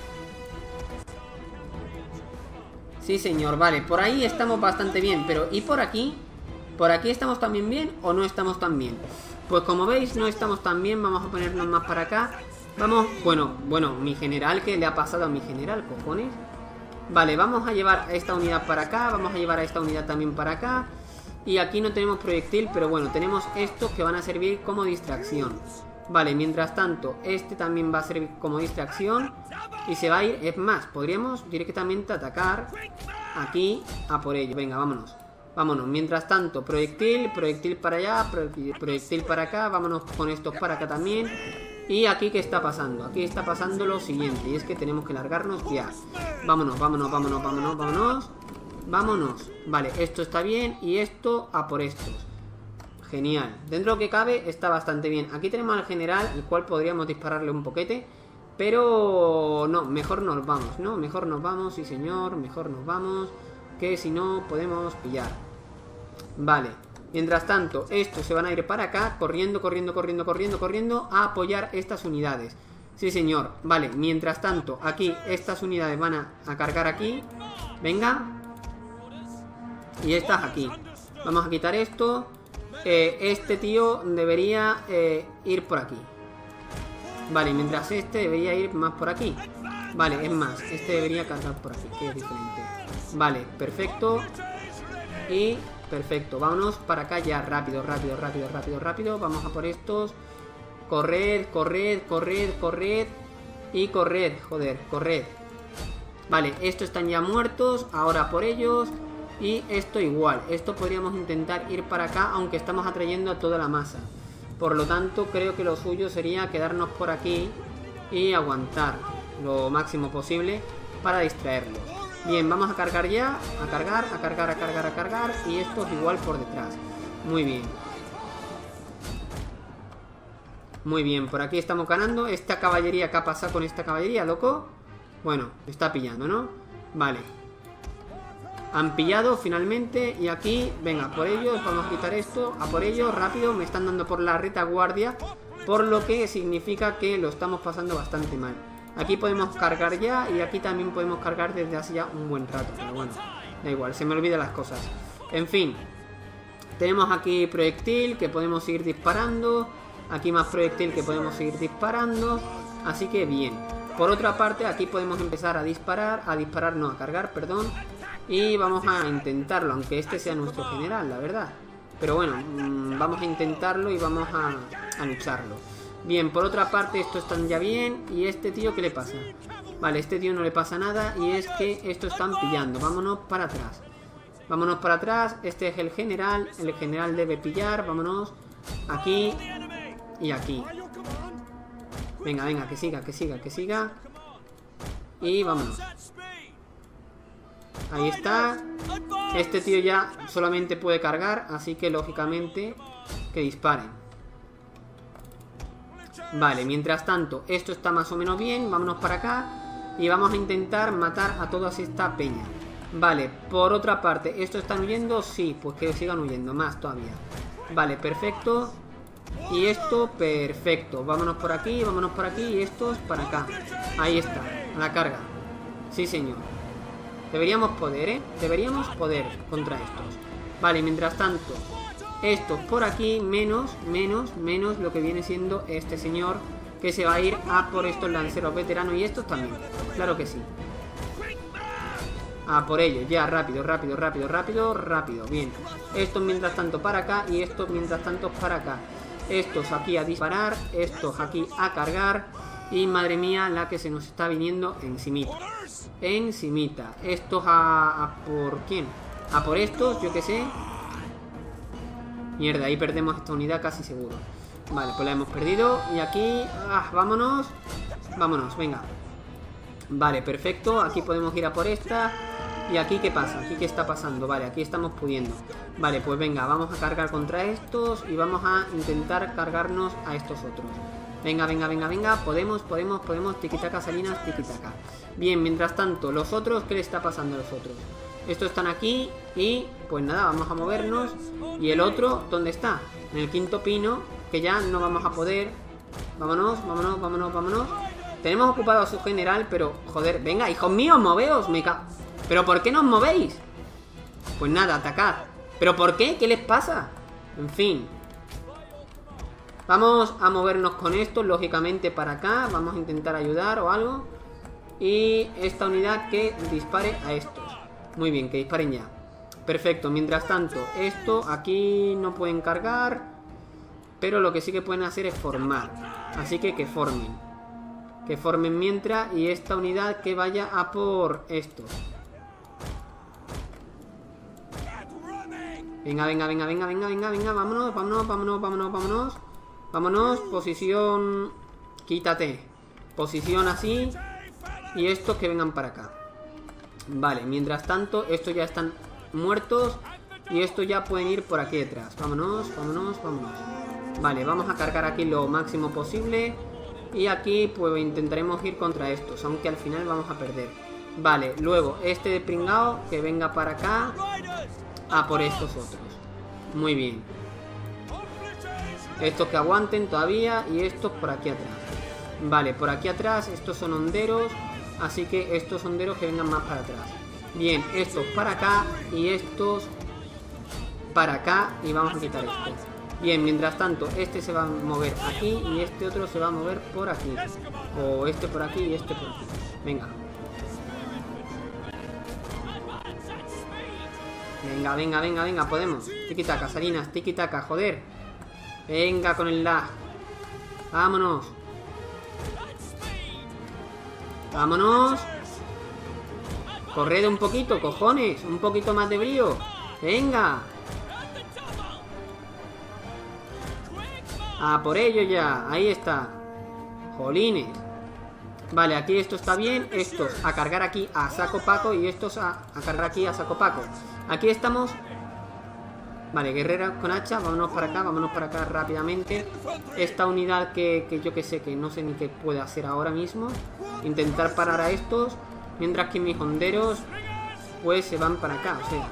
Sí, señor, vale. Por ahí estamos bastante bien. Pero, ¿y por aquí? ¿Por aquí estamos también bien o no estamos tan bien? Pues como veis, no estamos tan bien. Vamos a ponernos más para acá. Vamos, bueno, bueno, mi general, ¿qué le ha pasado a mi general, cojones? Vale, vamos a llevar a esta unidad para acá, vamos a llevar a esta unidad también para acá. Y aquí no tenemos proyectil, pero bueno, tenemos estos que van a servir como distracción. Vale, mientras tanto, este también va a servir como distracción. Y se va a ir, es más, podríamos directamente atacar aquí a por ello. Venga, vámonos. Vámonos, mientras tanto, proyectil, proyectil para allá, proyectil para acá. Vámonos con estos para acá también. Y aquí, ¿qué está pasando? Aquí está pasando lo siguiente, y es que tenemos que largarnos ya. Vámonos, vámonos, vámonos, vámonos, vámonos. Vámonos. Vale, esto está bien y esto a por estos. Genial. Dentro de lo que cabe está bastante bien. Aquí tenemos al general, el cual podríamos dispararle un poquete. Pero no, mejor nos vamos, ¿no? Mejor nos vamos, sí señor, mejor nos vamos. Que si no, podemos pillar. Vale. Mientras tanto, estos se van a ir para acá, corriendo, corriendo, corriendo, corriendo, corriendo, a apoyar estas unidades. Sí, señor. Vale, mientras tanto, aquí estas unidades van a, a cargar aquí. Venga. Y estas aquí. Vamos a quitar esto. Eh, este tío debería eh, ir por aquí. Vale, mientras este debería ir más por aquí. Vale, es más, este debería cargar por aquí, que es diferente. Vale, perfecto. Y... perfecto, vámonos para acá ya, rápido, rápido, rápido, rápido, rápido. Vamos a por estos. Corred, corred, corred, corred. Y corred, joder, corred. Vale, estos están ya muertos. Ahora por ellos. Y esto igual, esto podríamos intentar ir para acá, aunque estamos atrayendo a toda la masa. Por lo tanto, creo que lo suyo sería quedarnos por aquí y aguantar lo máximo posible para distraerlos. Bien, vamos a cargar ya, a cargar, a cargar, a cargar, a cargar. Y estos igual por detrás. Muy bien. Muy bien, por aquí estamos ganando. Esta caballería, ¿qué ha pasado con esta caballería, loco? Bueno, me está pillando, ¿no? Vale. Han pillado finalmente. Y aquí, venga, por ellos, vamos a quitar esto. A por ellos, rápido, me están dando por la retaguardia. Por lo que significa que lo estamos pasando bastante mal. Aquí podemos cargar ya y aquí también podemos cargar desde hace ya un buen rato. Pero bueno, da igual, se me olvidan las cosas. En fin, tenemos aquí proyectil que podemos seguir disparando. Aquí más proyectil que podemos seguir disparando. Así que bien. Por otra parte, aquí podemos empezar a disparar. A disparar, no, a cargar, perdón. Y vamos a intentarlo, aunque este sea nuestro general, la verdad. Pero bueno, mmm, vamos a intentarlo y vamos a, a lucharlo. Bien, por otra parte, estos están ya bien. ¿Y este tío qué le pasa? Vale, este tío no le pasa nada. Y es que estos están pillando. Vámonos para atrás. Vámonos para atrás. Este es el general. El general debe pillar. Vámonos. Aquí. Y aquí. Venga, venga, que siga, que siga, que siga. Y vámonos. Ahí está. Este tío ya solamente puede cargar. Así que lógicamente que disparen. Vale, mientras tanto, esto está más o menos bien. Vámonos para acá. Y vamos a intentar matar a toda esta peña. Vale, por otra parte, ¿estos están huyendo? Sí, pues que sigan huyendo, más todavía. Vale, perfecto. Y esto, perfecto. Vámonos por aquí, vámonos por aquí. Y estos para acá. Ahí está, a la carga. Sí, señor. Deberíamos poder, ¿eh? Deberíamos poder contra estos. Vale, mientras tanto, estos por aquí, menos, menos, menos lo que viene siendo este señor, que se va a ir a por estos lanceros veteranos. Y estos también, claro que sí. A por ellos, ya, rápido, rápido, rápido, rápido, rápido. Bien, estos mientras tanto para acá y estos mientras tanto para acá. Estos aquí a disparar, estos aquí a cargar. Y madre mía, la que se nos está viniendo encimita. Encimita. Estos a, a por quién. A por estos, yo que sé. Mierda, ahí perdemos esta unidad casi seguro. Vale, pues la hemos perdido. Y aquí, ah, vámonos. Vámonos, venga. Vale, perfecto, aquí podemos ir a por esta. Y aquí, ¿qué pasa? ¿Aquí qué está pasando? Vale, aquí estamos pudiendo. Vale, pues venga, vamos a cargar contra estos. Y vamos a intentar cargarnos a estos otros. Venga, venga, venga, venga. Podemos, podemos, podemos. Tiquitaca, Salinas, tiquitaca. Bien, mientras tanto, los otros, ¿qué le está pasando a los otros? Estos están aquí y pues nada, vamos a movernos. Y el otro, ¿dónde está? En el quinto pino, que ya no vamos a poder. Vámonos, vámonos, vámonos, vámonos. Tenemos ocupado a su general, pero joder, venga, hijos míos, moveos, me ca... ¿Pero por qué no os movéis? Pues nada, atacad. ¿Pero por qué? ¿Qué les pasa? En fin. Vamos a movernos con esto, lógicamente, para acá. Vamos a intentar ayudar o algo. Y esta unidad que dispare a estos. Muy bien, que disparen ya. Perfecto, mientras tanto, esto aquí no pueden cargar. Pero lo que sí que pueden hacer es formar. Así que que formen. Que formen mientras. Y esta unidad que vaya a por estos. Venga, venga, venga, venga, venga, venga, venga. Vámonos, vámonos, vámonos, vámonos, vámonos. Vámonos, posición. Quítate. Posición así. Y estos que vengan para acá. Vale, mientras tanto, estos ya están muertos. Y estos ya pueden ir por aquí detrás. Vámonos, vámonos, vámonos. Vale, vamos a cargar aquí lo máximo posible. Y aquí pues intentaremos ir contra estos, aunque al final vamos a perder. Vale, luego este de pringao que venga para acá a por estos otros. Muy bien. Estos que aguanten todavía. Y estos por aquí atrás. Vale, por aquí atrás estos son honderos. Así que estos honderos que vengan más para atrás. Bien, estos para acá. Y estos para acá. Y vamos a quitar esto. Bien, mientras tanto, este se va a mover aquí y este otro se va a mover por aquí. O este por aquí y este por aquí. Venga. Venga, venga, venga, venga, podemos. Tiki-taka, Salinas, tiki-taka, joder. Venga con el lag. Vámonos. Vámonos. Corred un poquito, cojones. Un poquito más de brío. Venga. Ah, por ello ya, ahí está. Jolines. Vale, aquí esto está bien. Estos a cargar aquí a saco paco. Y estos a, a cargar aquí a saco paco. Aquí estamos. Vale, guerrera con hacha. Vámonos para acá, vámonos para acá rápidamente. Esta unidad que, que yo que sé, que no sé ni qué puede hacer ahora mismo. Intentar parar a estos. Mientras que mis honderos pues se van para acá, o sea.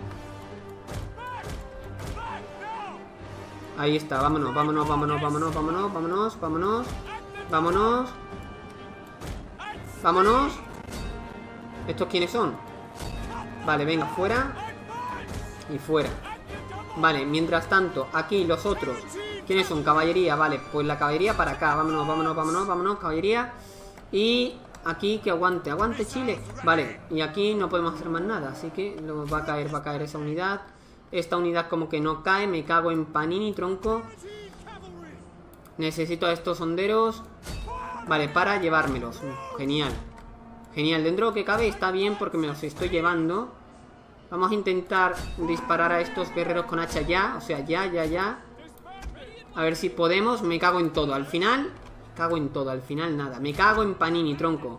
Ahí está, vámonos, vámonos, vámonos, vámonos, vámonos, vámonos, vámonos. Vámonos. Vámonos. ¿Estos quiénes son? Vale, venga, fuera. Y fuera. Vale, mientras tanto, aquí los otros. ¿Quiénes son? Caballería, vale, pues la caballería para acá. Vámonos, vámonos, vámonos, vámonos, caballería. Y aquí que aguante, aguante Chile. Vale, y aquí no podemos hacer más nada. Así que va a caer, va a caer esa unidad. Esta unidad como que no cae. Me cago en Panini, tronco. Necesito a estos honderos. Vale, para llevármelos. Genial. Genial, dentro de lo que cabe está bien porque me los estoy llevando. Vamos a intentar disparar a estos guerreros con hacha ya. O sea, ya, ya, ya. A ver si podemos. Me cago en todo. Al final, cago en todo. Al final nada. Me cago en Panini, tronco.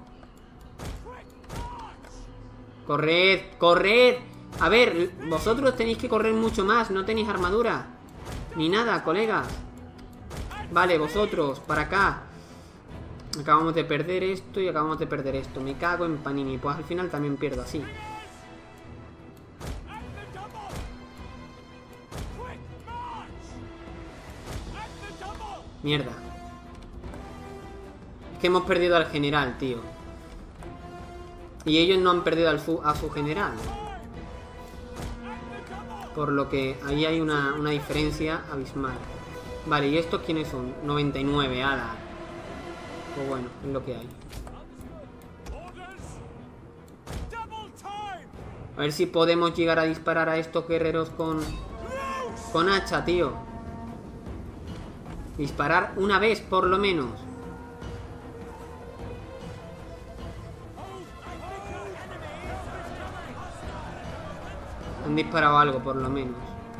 Corred, corred. A ver, vosotros tenéis que correr mucho más. No tenéis armadura ni nada, colegas. Vale, vosotros, para acá. Acabamos de perder esto y acabamos de perder esto. Me cago en Panini. Pues al final también pierdo así. Mierda. Es que hemos perdido al general, tío. Y ellos no han perdido al su, a su general. Por lo que ahí hay una, una diferencia abismal. Vale, ¿y estos quiénes son? noventa y nueve, ala. Pues bueno, es lo que hay. A ver si podemos llegar a disparar a estos guerreros con... Con hacha, tío. Disparar una vez, por lo menos. Han disparado algo, por lo menos.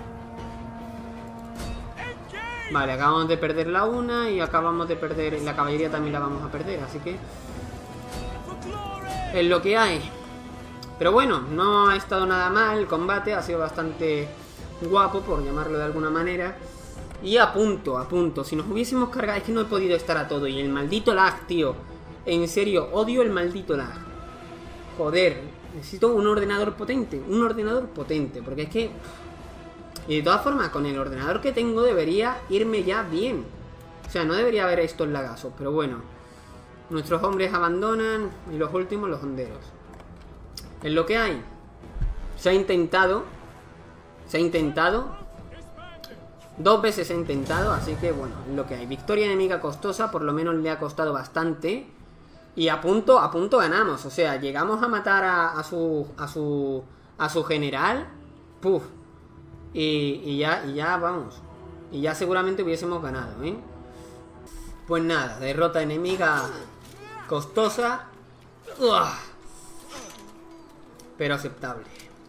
Vale, acabamos de perder la una y acabamos de perder... La caballería también la vamos a perder, así que... Es lo que hay. Pero bueno, no ha estado nada mal el combate. Ha sido bastante guapo, por llamarlo de alguna manera. Y a punto, a punto. Si nos hubiésemos cargado... Es que no he podido estar a todo. Y el maldito lag, tío. En serio, odio el maldito lag. Joder. Necesito un ordenador potente. Un ordenador potente. Porque es que... Y de todas formas, con el ordenador que tengo debería irme ya bien. O sea, no debería haber estos lagazos. Pero bueno. Nuestros hombres abandonan. Y los últimos, los honderos. Es lo que hay. Se ha intentado. Se ha intentado. Dos veces he intentado, así que bueno, lo que hay. Victoria enemiga costosa, por lo menos le ha costado bastante. Y a punto, a punto ganamos. O sea, llegamos a matar a, a su. a su. a su general. Puf. Y, y ya, y ya vamos. Y ya seguramente hubiésemos ganado, ¿eh? Pues nada, derrota enemiga costosa. Uah. Pero aceptable.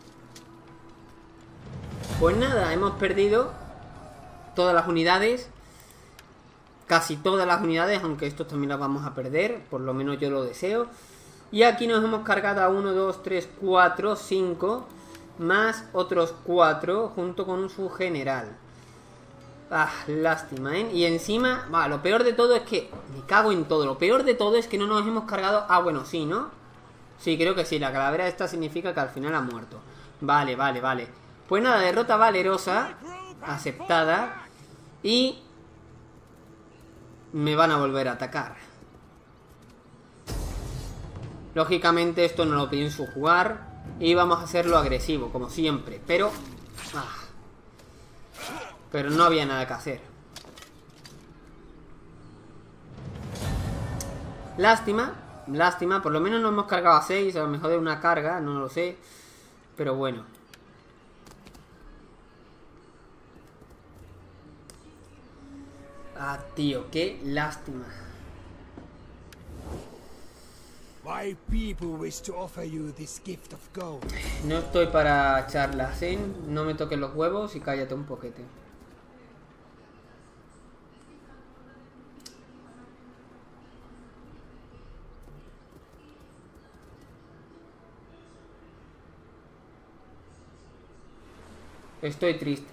Pues nada, hemos perdido todas las unidades. Casi todas las unidades, aunque estos también las vamos a perder. Por lo menos yo lo deseo. Y aquí nos hemos cargado a uno, dos, tres, cuatro, cinco. Más otros cuatro junto con su general. Ah, lástima, ¿eh? Y encima, va, lo peor de todo es que... Me cago en todo. Lo peor de todo es que no nos hemos cargado... Ah, bueno, sí, ¿no? Sí, creo que sí. La calavera esta significa que al final ha muerto. Vale, vale, vale. Pues nada, derrota valerosa. Aceptada. Y... me van a volver a atacar. Lógicamente esto no lo pienso jugar. Y vamos a hacerlo agresivo, como siempre. Pero... Ah, pero no había nada que hacer. Lástima. Lástima. Por lo menos nos hemos cargado a seis. A lo mejor de una carga. No lo sé. Pero bueno. Ah, tío. Qué lástima. My people wish to offer you this gift of gold. No estoy para charlas, ¿eh? No me toques los huevos y cállate un poquete. Estoy triste.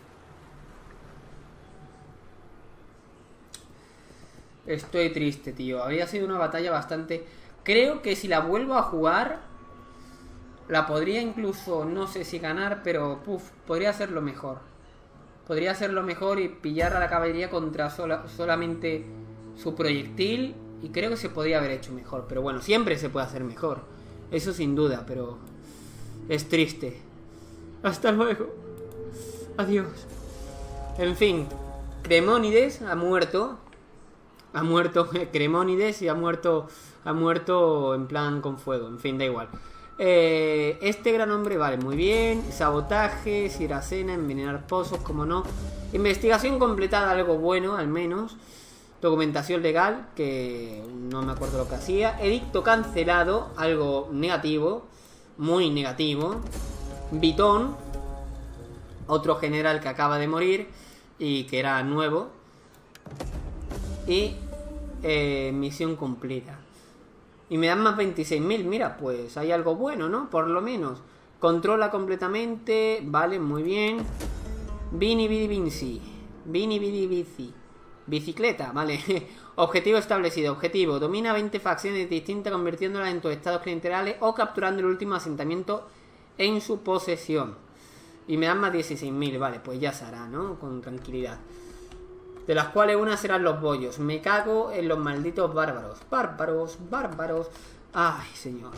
Estoy triste, tío. Habría sido una batalla bastante... Creo que si la vuelvo a jugar, la podría incluso, no sé si ganar, pero puf, podría hacerlo mejor. Podría hacerlo mejor y pillar a la caballería contra sola, solamente su proyectil. Y creo que se podría haber hecho mejor. Pero bueno, siempre se puede hacer mejor. Eso sin duda, pero es triste. Hasta luego. Adiós. En fin, Cremónides ha muerto. Ha muerto Cremónides y ha muerto... Ha muerto en plan con fuego. En fin, da igual. Eh, este gran hombre, vale, muy bien. Sabotaje, Siracena, envenenar pozos, como no. Investigación completada, algo bueno, al menos. Documentación legal, que no me acuerdo lo que hacía. Edicto cancelado, algo negativo. Muy negativo. Vitón, otro general que acaba de morir y que era nuevo. Y eh, misión cumplida. Y me dan más veintiséis mil. Mira, pues hay algo bueno, ¿no? Por lo menos. Controla completamente. Vale, muy bien. Vini, Vidi, Vinci. Vini, Vidi, Vici. Bicicleta, vale. Objetivo establecido. Objetivo. Domina veinte facciones distintas convirtiéndolas en tus estados clientelares o capturando el último asentamiento en su posesión. Y me dan más dieciséis mil. Vale, pues ya se hará, ¿no? Con tranquilidad. De las cuales una serán los bollos. Me cago en los malditos bárbaros. Bárbaros, bárbaros. Ay, señor.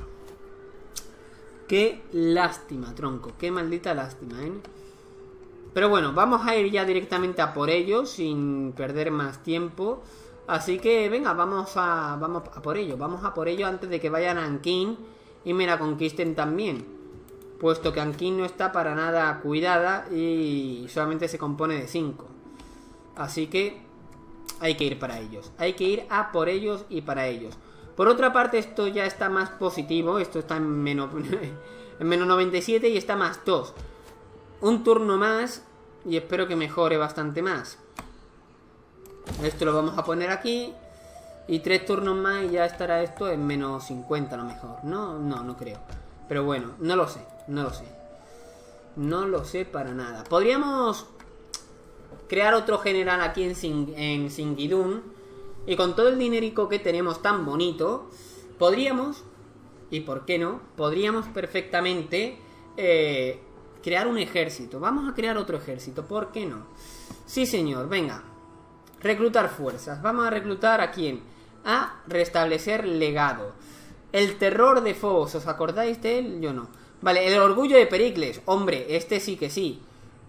Qué lástima, tronco. Qué maldita lástima, ¿eh? Pero bueno, vamos a ir ya directamente a por ellos sin perder más tiempo. Así que venga, vamos a, vamos a por ellos. Vamos a por ellos antes de que vayan a Ankin y me la conquisten también. Puesto que Ankin no está para nada cuidada y solamente se compone de cinco. Así que hay que ir para ellos. Hay que ir a por ellos y para ellos. Por otra parte, esto ya está más positivo. Esto está en menos, en menos noventa y siete y está más dos. Un turno más y espero que mejore bastante más. Esto lo vamos a poner aquí. Y tres turnos más y ya estará esto en menos cincuenta a lo mejor. No, no, no creo. Pero bueno, no lo sé. No lo sé. No lo sé para nada. Podríamos... crear otro general aquí en, Sing en Singidun. Y con todo el dinerico que tenemos tan bonito, podríamos, y por qué no, podríamos perfectamente eh, crear un ejército. Vamos a crear otro ejército, ¿por qué no? Sí, señor, venga. Reclutar fuerzas. Vamos a reclutar ¿a quién? A restablecer legado. El terror de Fobos, ¿os acordáis de él? Yo no. Vale, el orgullo de Pericles. Hombre, este sí que sí.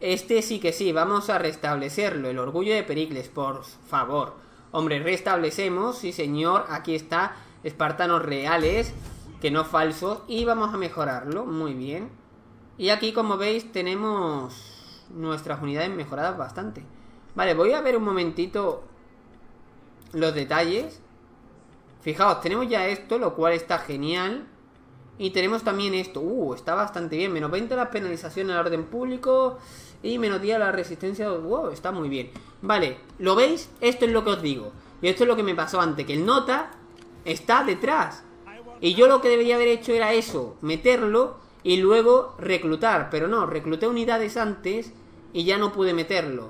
Este sí que sí, vamos a restablecerlo. El orgullo de Pericles, por favor. Hombre, restablecemos, sí señor. Aquí está, espartanos reales, que no falsos. Y vamos a mejorarlo, muy bien. Y aquí, como veis, tenemos nuestras unidades mejoradas bastante. Vale, voy a ver un momentito los detalles. Fijaos, tenemos ya esto, lo cual está genial. Y tenemos también esto. Uh, está bastante bien. Menos veinte la penalización al orden público. Y menos diez la resistencia. Wow, está muy bien. Vale, ¿lo veis? Esto es lo que os digo. Y esto es lo que me pasó antes. Que el nota está detrás. Y yo lo que debería haber hecho era eso. Meterlo y luego reclutar. Pero no, recluté unidades antes y ya no pude meterlo.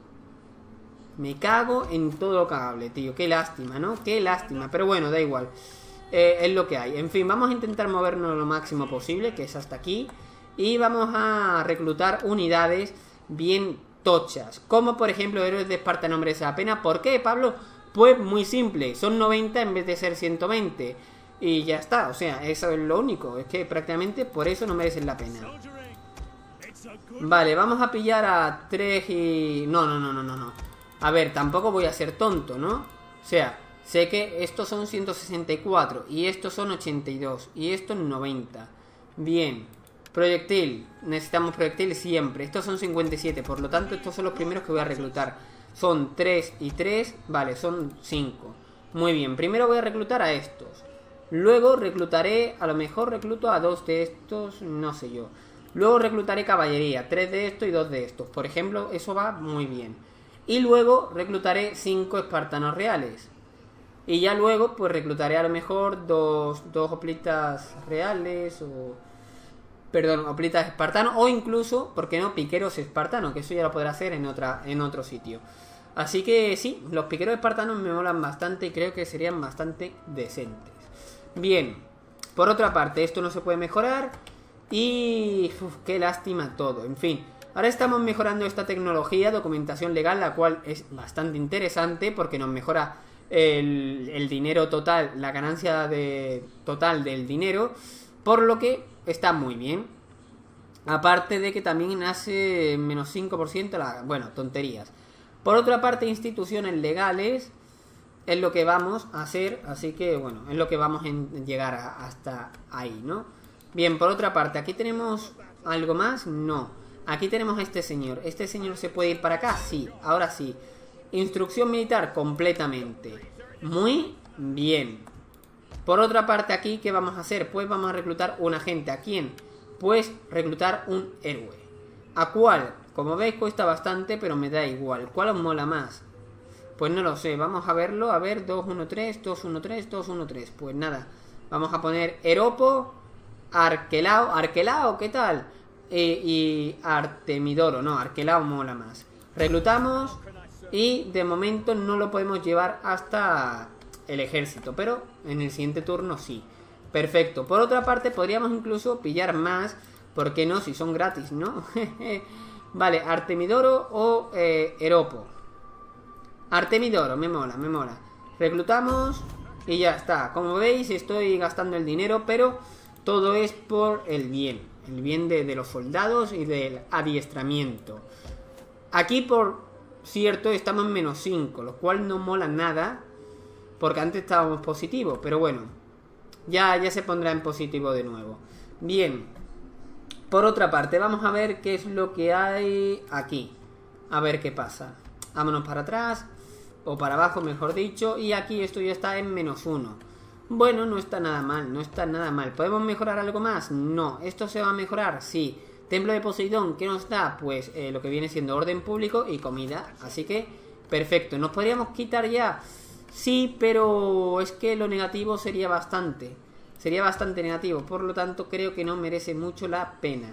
Me cago en todo lo cagable, tío. Qué lástima, ¿no? Qué lástima. Pero bueno, da igual. Eh, es lo que hay. En fin, vamos a intentar movernos lo máximo posible, que es hasta aquí. Y vamos a reclutar unidades bien tochas. Como por ejemplo héroes de Esparta, no merece la pena. ¿Por qué, Pablo? Pues muy simple. Son noventa en vez de ser ciento veinte. Y ya está. O sea, eso es lo único. Es que prácticamente por eso no merecen la pena. Vale, vamos a pillar a tres y... No, no, no, no, no, no. A ver, tampoco voy a ser tonto, ¿no? O sea, sé que estos son ciento sesenta y cuatro y estos son ochenta y dos y estos noventa. Bien. Proyectil. Necesitamos proyectil siempre. Estos son cincuenta y siete, por lo tanto estos son los primeros que voy a reclutar. Son tres y tres, vale, son cinco. Muy bien, primero voy a reclutar a estos. Luego reclutaré, a lo mejor recluto a dos de estos, no sé yo. Luego reclutaré caballería, tres de estos y dos de estos. Por ejemplo, eso va muy bien. Y luego reclutaré cinco espartanos reales. Y ya luego pues reclutaré a lo mejor dos, dos hoplitas reales o... Perdón, hoplitas espartanos o incluso, ¿por qué no? Piqueros espartanos, que eso ya lo podré hacer en, otra, en otro sitio. Así que sí, los piqueros espartanos me molan bastante y creo que serían bastante decentes. Bien, por otra parte, esto no se puede mejorar y... Uf, qué lástima todo, en fin... Ahora estamos mejorando esta tecnología, documentación legal, la cual es bastante interesante porque nos mejora el, el dinero total, la ganancia de, total del dinero, por lo que está muy bien. Aparte de que también hace menos cinco por ciento, la, bueno, tonterías. Por otra parte, instituciones legales es lo que vamos a hacer, así que bueno, es lo que vamos a llegar a, hasta ahí, ¿no? Bien, por otra parte, aquí tenemos algo más, no. Aquí tenemos a este señor. ¿Este señor se puede ir para acá? Sí, ahora sí. Instrucción militar completamente. Muy bien. Por otra parte aquí, ¿qué vamos a hacer? Pues vamos a reclutar un agente. ¿A quién? Pues reclutar un héroe. ¿A cuál? Como veis cuesta bastante, pero me da igual. ¿Cuál os mola más? Pues no lo sé. Vamos a verlo. A ver, dos uno tres, dos uno tres, dos uno tres. Pues nada. Vamos a poner Eropo, Arquelao. Arquelao, ¿qué tal? Eh, y Artemidoro, no, Arquelao mola más. Reclutamos y de momento no lo podemos llevar hasta el ejército, pero en el siguiente turno sí. Perfecto, por otra parte podríamos incluso pillar más, ¿por qué no? Si son gratis, ¿no? Vale, Artemidoro o eh, Eropo. Artemidoro, me mola, me mola. Reclutamos y ya está. Como veis estoy gastando el dinero, pero todo es por el bien. El bien de, de los soldados y del adiestramiento. Aquí, por cierto, estamos en menos cinco, lo cual no mola nada, porque antes estábamos positivos, pero bueno, ya, ya se pondrá en positivo de nuevo. Bien, por otra parte, vamos a ver qué es lo que hay aquí. A ver qué pasa. Vámonos para atrás, o para abajo, mejor dicho, y aquí esto ya está en menos uno. Bueno, no está nada mal, no está nada mal. ¿Podemos mejorar algo más? No. ¿Esto se va a mejorar? Sí. Templo de Poseidón, ¿qué nos da? Pues eh, lo que viene siendo orden público y comida. Así que, perfecto. ¿Nos podríamos quitar ya? Sí, pero es que lo negativo sería bastante. Sería bastante negativo. Por lo tanto, creo que no merece mucho la pena.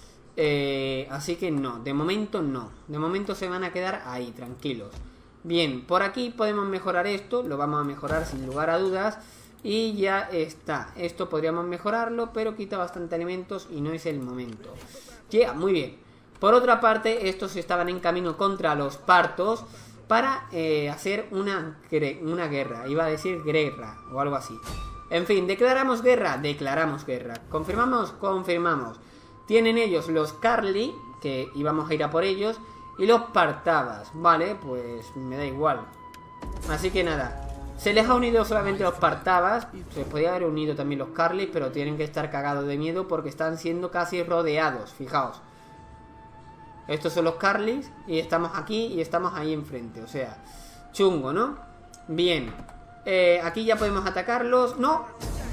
Eh, así que no. De momento no. De momento se van a quedar ahí, tranquilos. Bien, por aquí podemos mejorar esto. Lo vamos a mejorar sin lugar a dudas. Y ya está. Esto podríamos mejorarlo, pero quita bastante alimentos y no es el momento. Ya, yeah, muy bien. Por otra parte, estos estaban en camino contra los partos para eh, hacer una, una guerra. Iba a decir guerra o algo así. En fin, declaramos guerra. Declaramos guerra. ¿Confirmamos? Confirmamos. Tienen ellos los Carli, que íbamos a ir a por ellos. Y los Partabas, vale, pues me da igual. Así que nada, se les ha unido solamente los Partabas. Se les podía haber unido también los Carlis, pero tienen que estar cagados de miedo porque están siendo casi rodeados, fijaos. Estos son los Carlis y estamos aquí y estamos ahí enfrente, o sea, chungo, ¿no? Bien, eh, aquí ya podemos atacarlos. ¡No!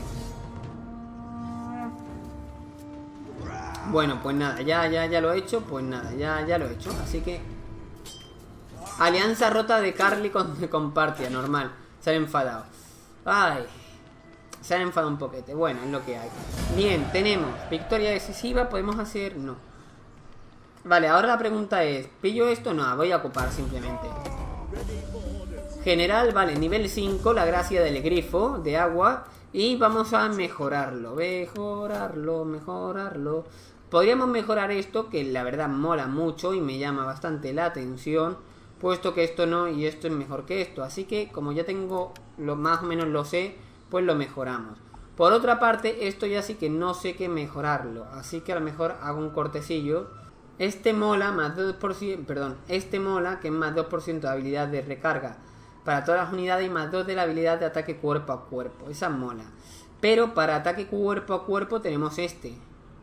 Bueno, pues nada, ya, ya, ya lo he hecho. Pues nada, ya, ya lo he hecho. Así que alianza rota de Carly con, con Partia, normal. Se han enfadado. Ay, se han enfadado un poquete. Bueno, es lo que hay. Bien, tenemos victoria decisiva. ¿Podemos hacer? No. Vale, ahora la pregunta es, ¿pillo esto? No, voy a ocupar simplemente. General, vale, nivel cinco, la gracia del grifo de agua. Y vamos a mejorarlo, mejorarlo, mejorarlo. Podríamos mejorar esto, que la verdad mola mucho y me llama bastante la atención, puesto que esto no y esto es mejor que esto. Así que como ya tengo, lo más o menos lo sé, pues lo mejoramos. Por otra parte, esto ya sí que no sé qué mejorarlo, así que a lo mejor hago un cortecillo. Este mola, más dos por ciento, perdón, este mola, que es más dos por ciento de habilidad de recarga para todas las unidades y más dos de la habilidad de ataque cuerpo a cuerpo. Esa mola. Pero para ataque cuerpo a cuerpo tenemos este.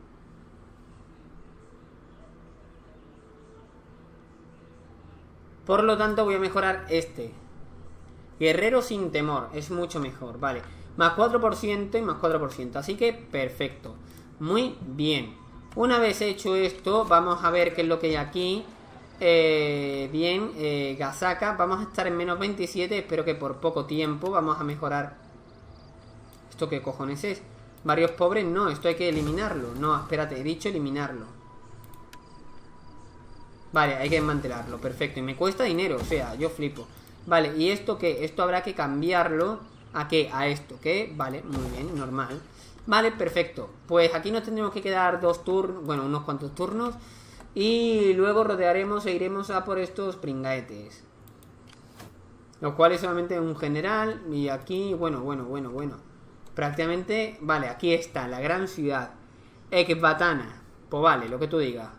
Por lo tanto voy a mejorar este. Guerrero sin temor. Es mucho mejor, vale. Más cuatro por ciento y más cuatro por ciento. Así que perfecto. Muy bien. Una vez hecho esto, vamos a ver qué es lo que hay aquí. Eh, bien, eh, Gasaka. Vamos a estar en menos veintisiete. Espero que por poco tiempo. Vamos a mejorar. ¿Esto qué cojones es? Varios pobres, no, esto hay que eliminarlo. No, espérate, he dicho eliminarlo. Vale, hay que desmantelarlo, perfecto. Y me cuesta dinero, o sea, yo flipo. Vale, ¿y esto qué? Esto habrá que cambiarlo. ¿A qué? A esto, ¿qué? Vale, muy bien, normal. Vale, perfecto. Pues aquí nos tendremos que quedar dos turnos. Bueno, unos cuantos turnos. Y luego rodearemos e iremos a por estos pringaetes. Lo cual es solamente un general. Y aquí, bueno, bueno, bueno, bueno. Prácticamente, vale, aquí está, la gran ciudad Ecbatana. Pues vale, lo que tú digas.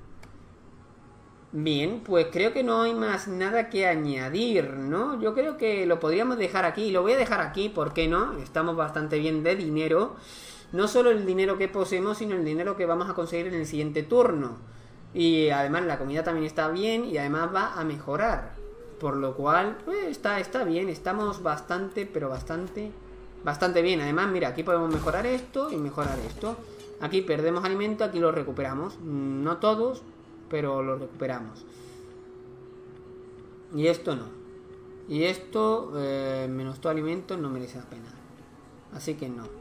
Bien, pues creo que no hay más nada que añadir, ¿no? Yo creo que lo podríamos dejar aquí. Lo voy a dejar aquí, ¿por qué no? Estamos bastante bien de dinero. No solo el dinero que poseemos, sino el dinero que vamos a conseguir en el siguiente turno. Y además la comida también está bien y además va a mejorar. Por lo cual, pues está, está bien. Estamos bastante, pero bastante, bastante bien. Además, mira, aquí podemos mejorar esto y mejorar esto. Aquí perdemos alimento, aquí lo recuperamos. No todos, pero lo recuperamos. Y esto no. Y esto, eh, menos todo alimento, no merece la pena. Así que no.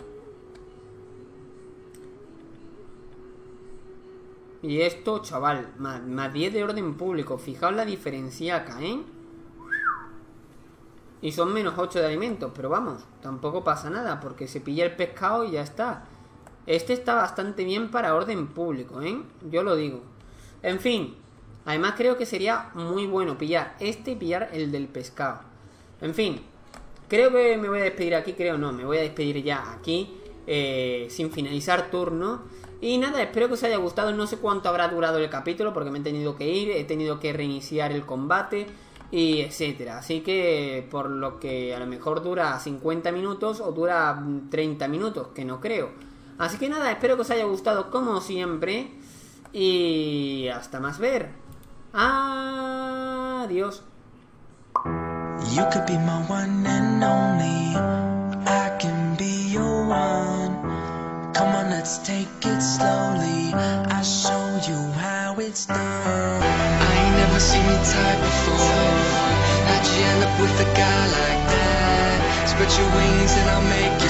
Y esto, chaval, más, más diez de orden público. Fijaos la diferencia acá, ¿eh? Y son menos ocho de alimentos. Pero vamos, tampoco pasa nada, porque se pilla el pescado y ya está. Este está bastante bien para orden público, ¿eh? Yo lo digo. En fin, además creo que sería muy bueno pillar este y pillar el del pescado. En fin, creo que me voy a despedir aquí, creo no, me voy a despedir ya aquí, eh, sin finalizar turno. Y nada, espero que os haya gustado, no sé cuánto habrá durado el capítulo porque me he tenido que ir, he tenido que reiniciar el combate y etcétera. Así que por lo que a lo mejor dura cincuenta minutos o dura treinta minutos, que no creo. Así que nada, espero que os haya gustado como siempre. Y hasta más ver. Adiós. You could be my one and only. I can be your one. Come on, let's take it slowly. I'll show you how it's done. I ain't never seen your type before. How'd you end up with a guy like that? Spread your wings and I'll make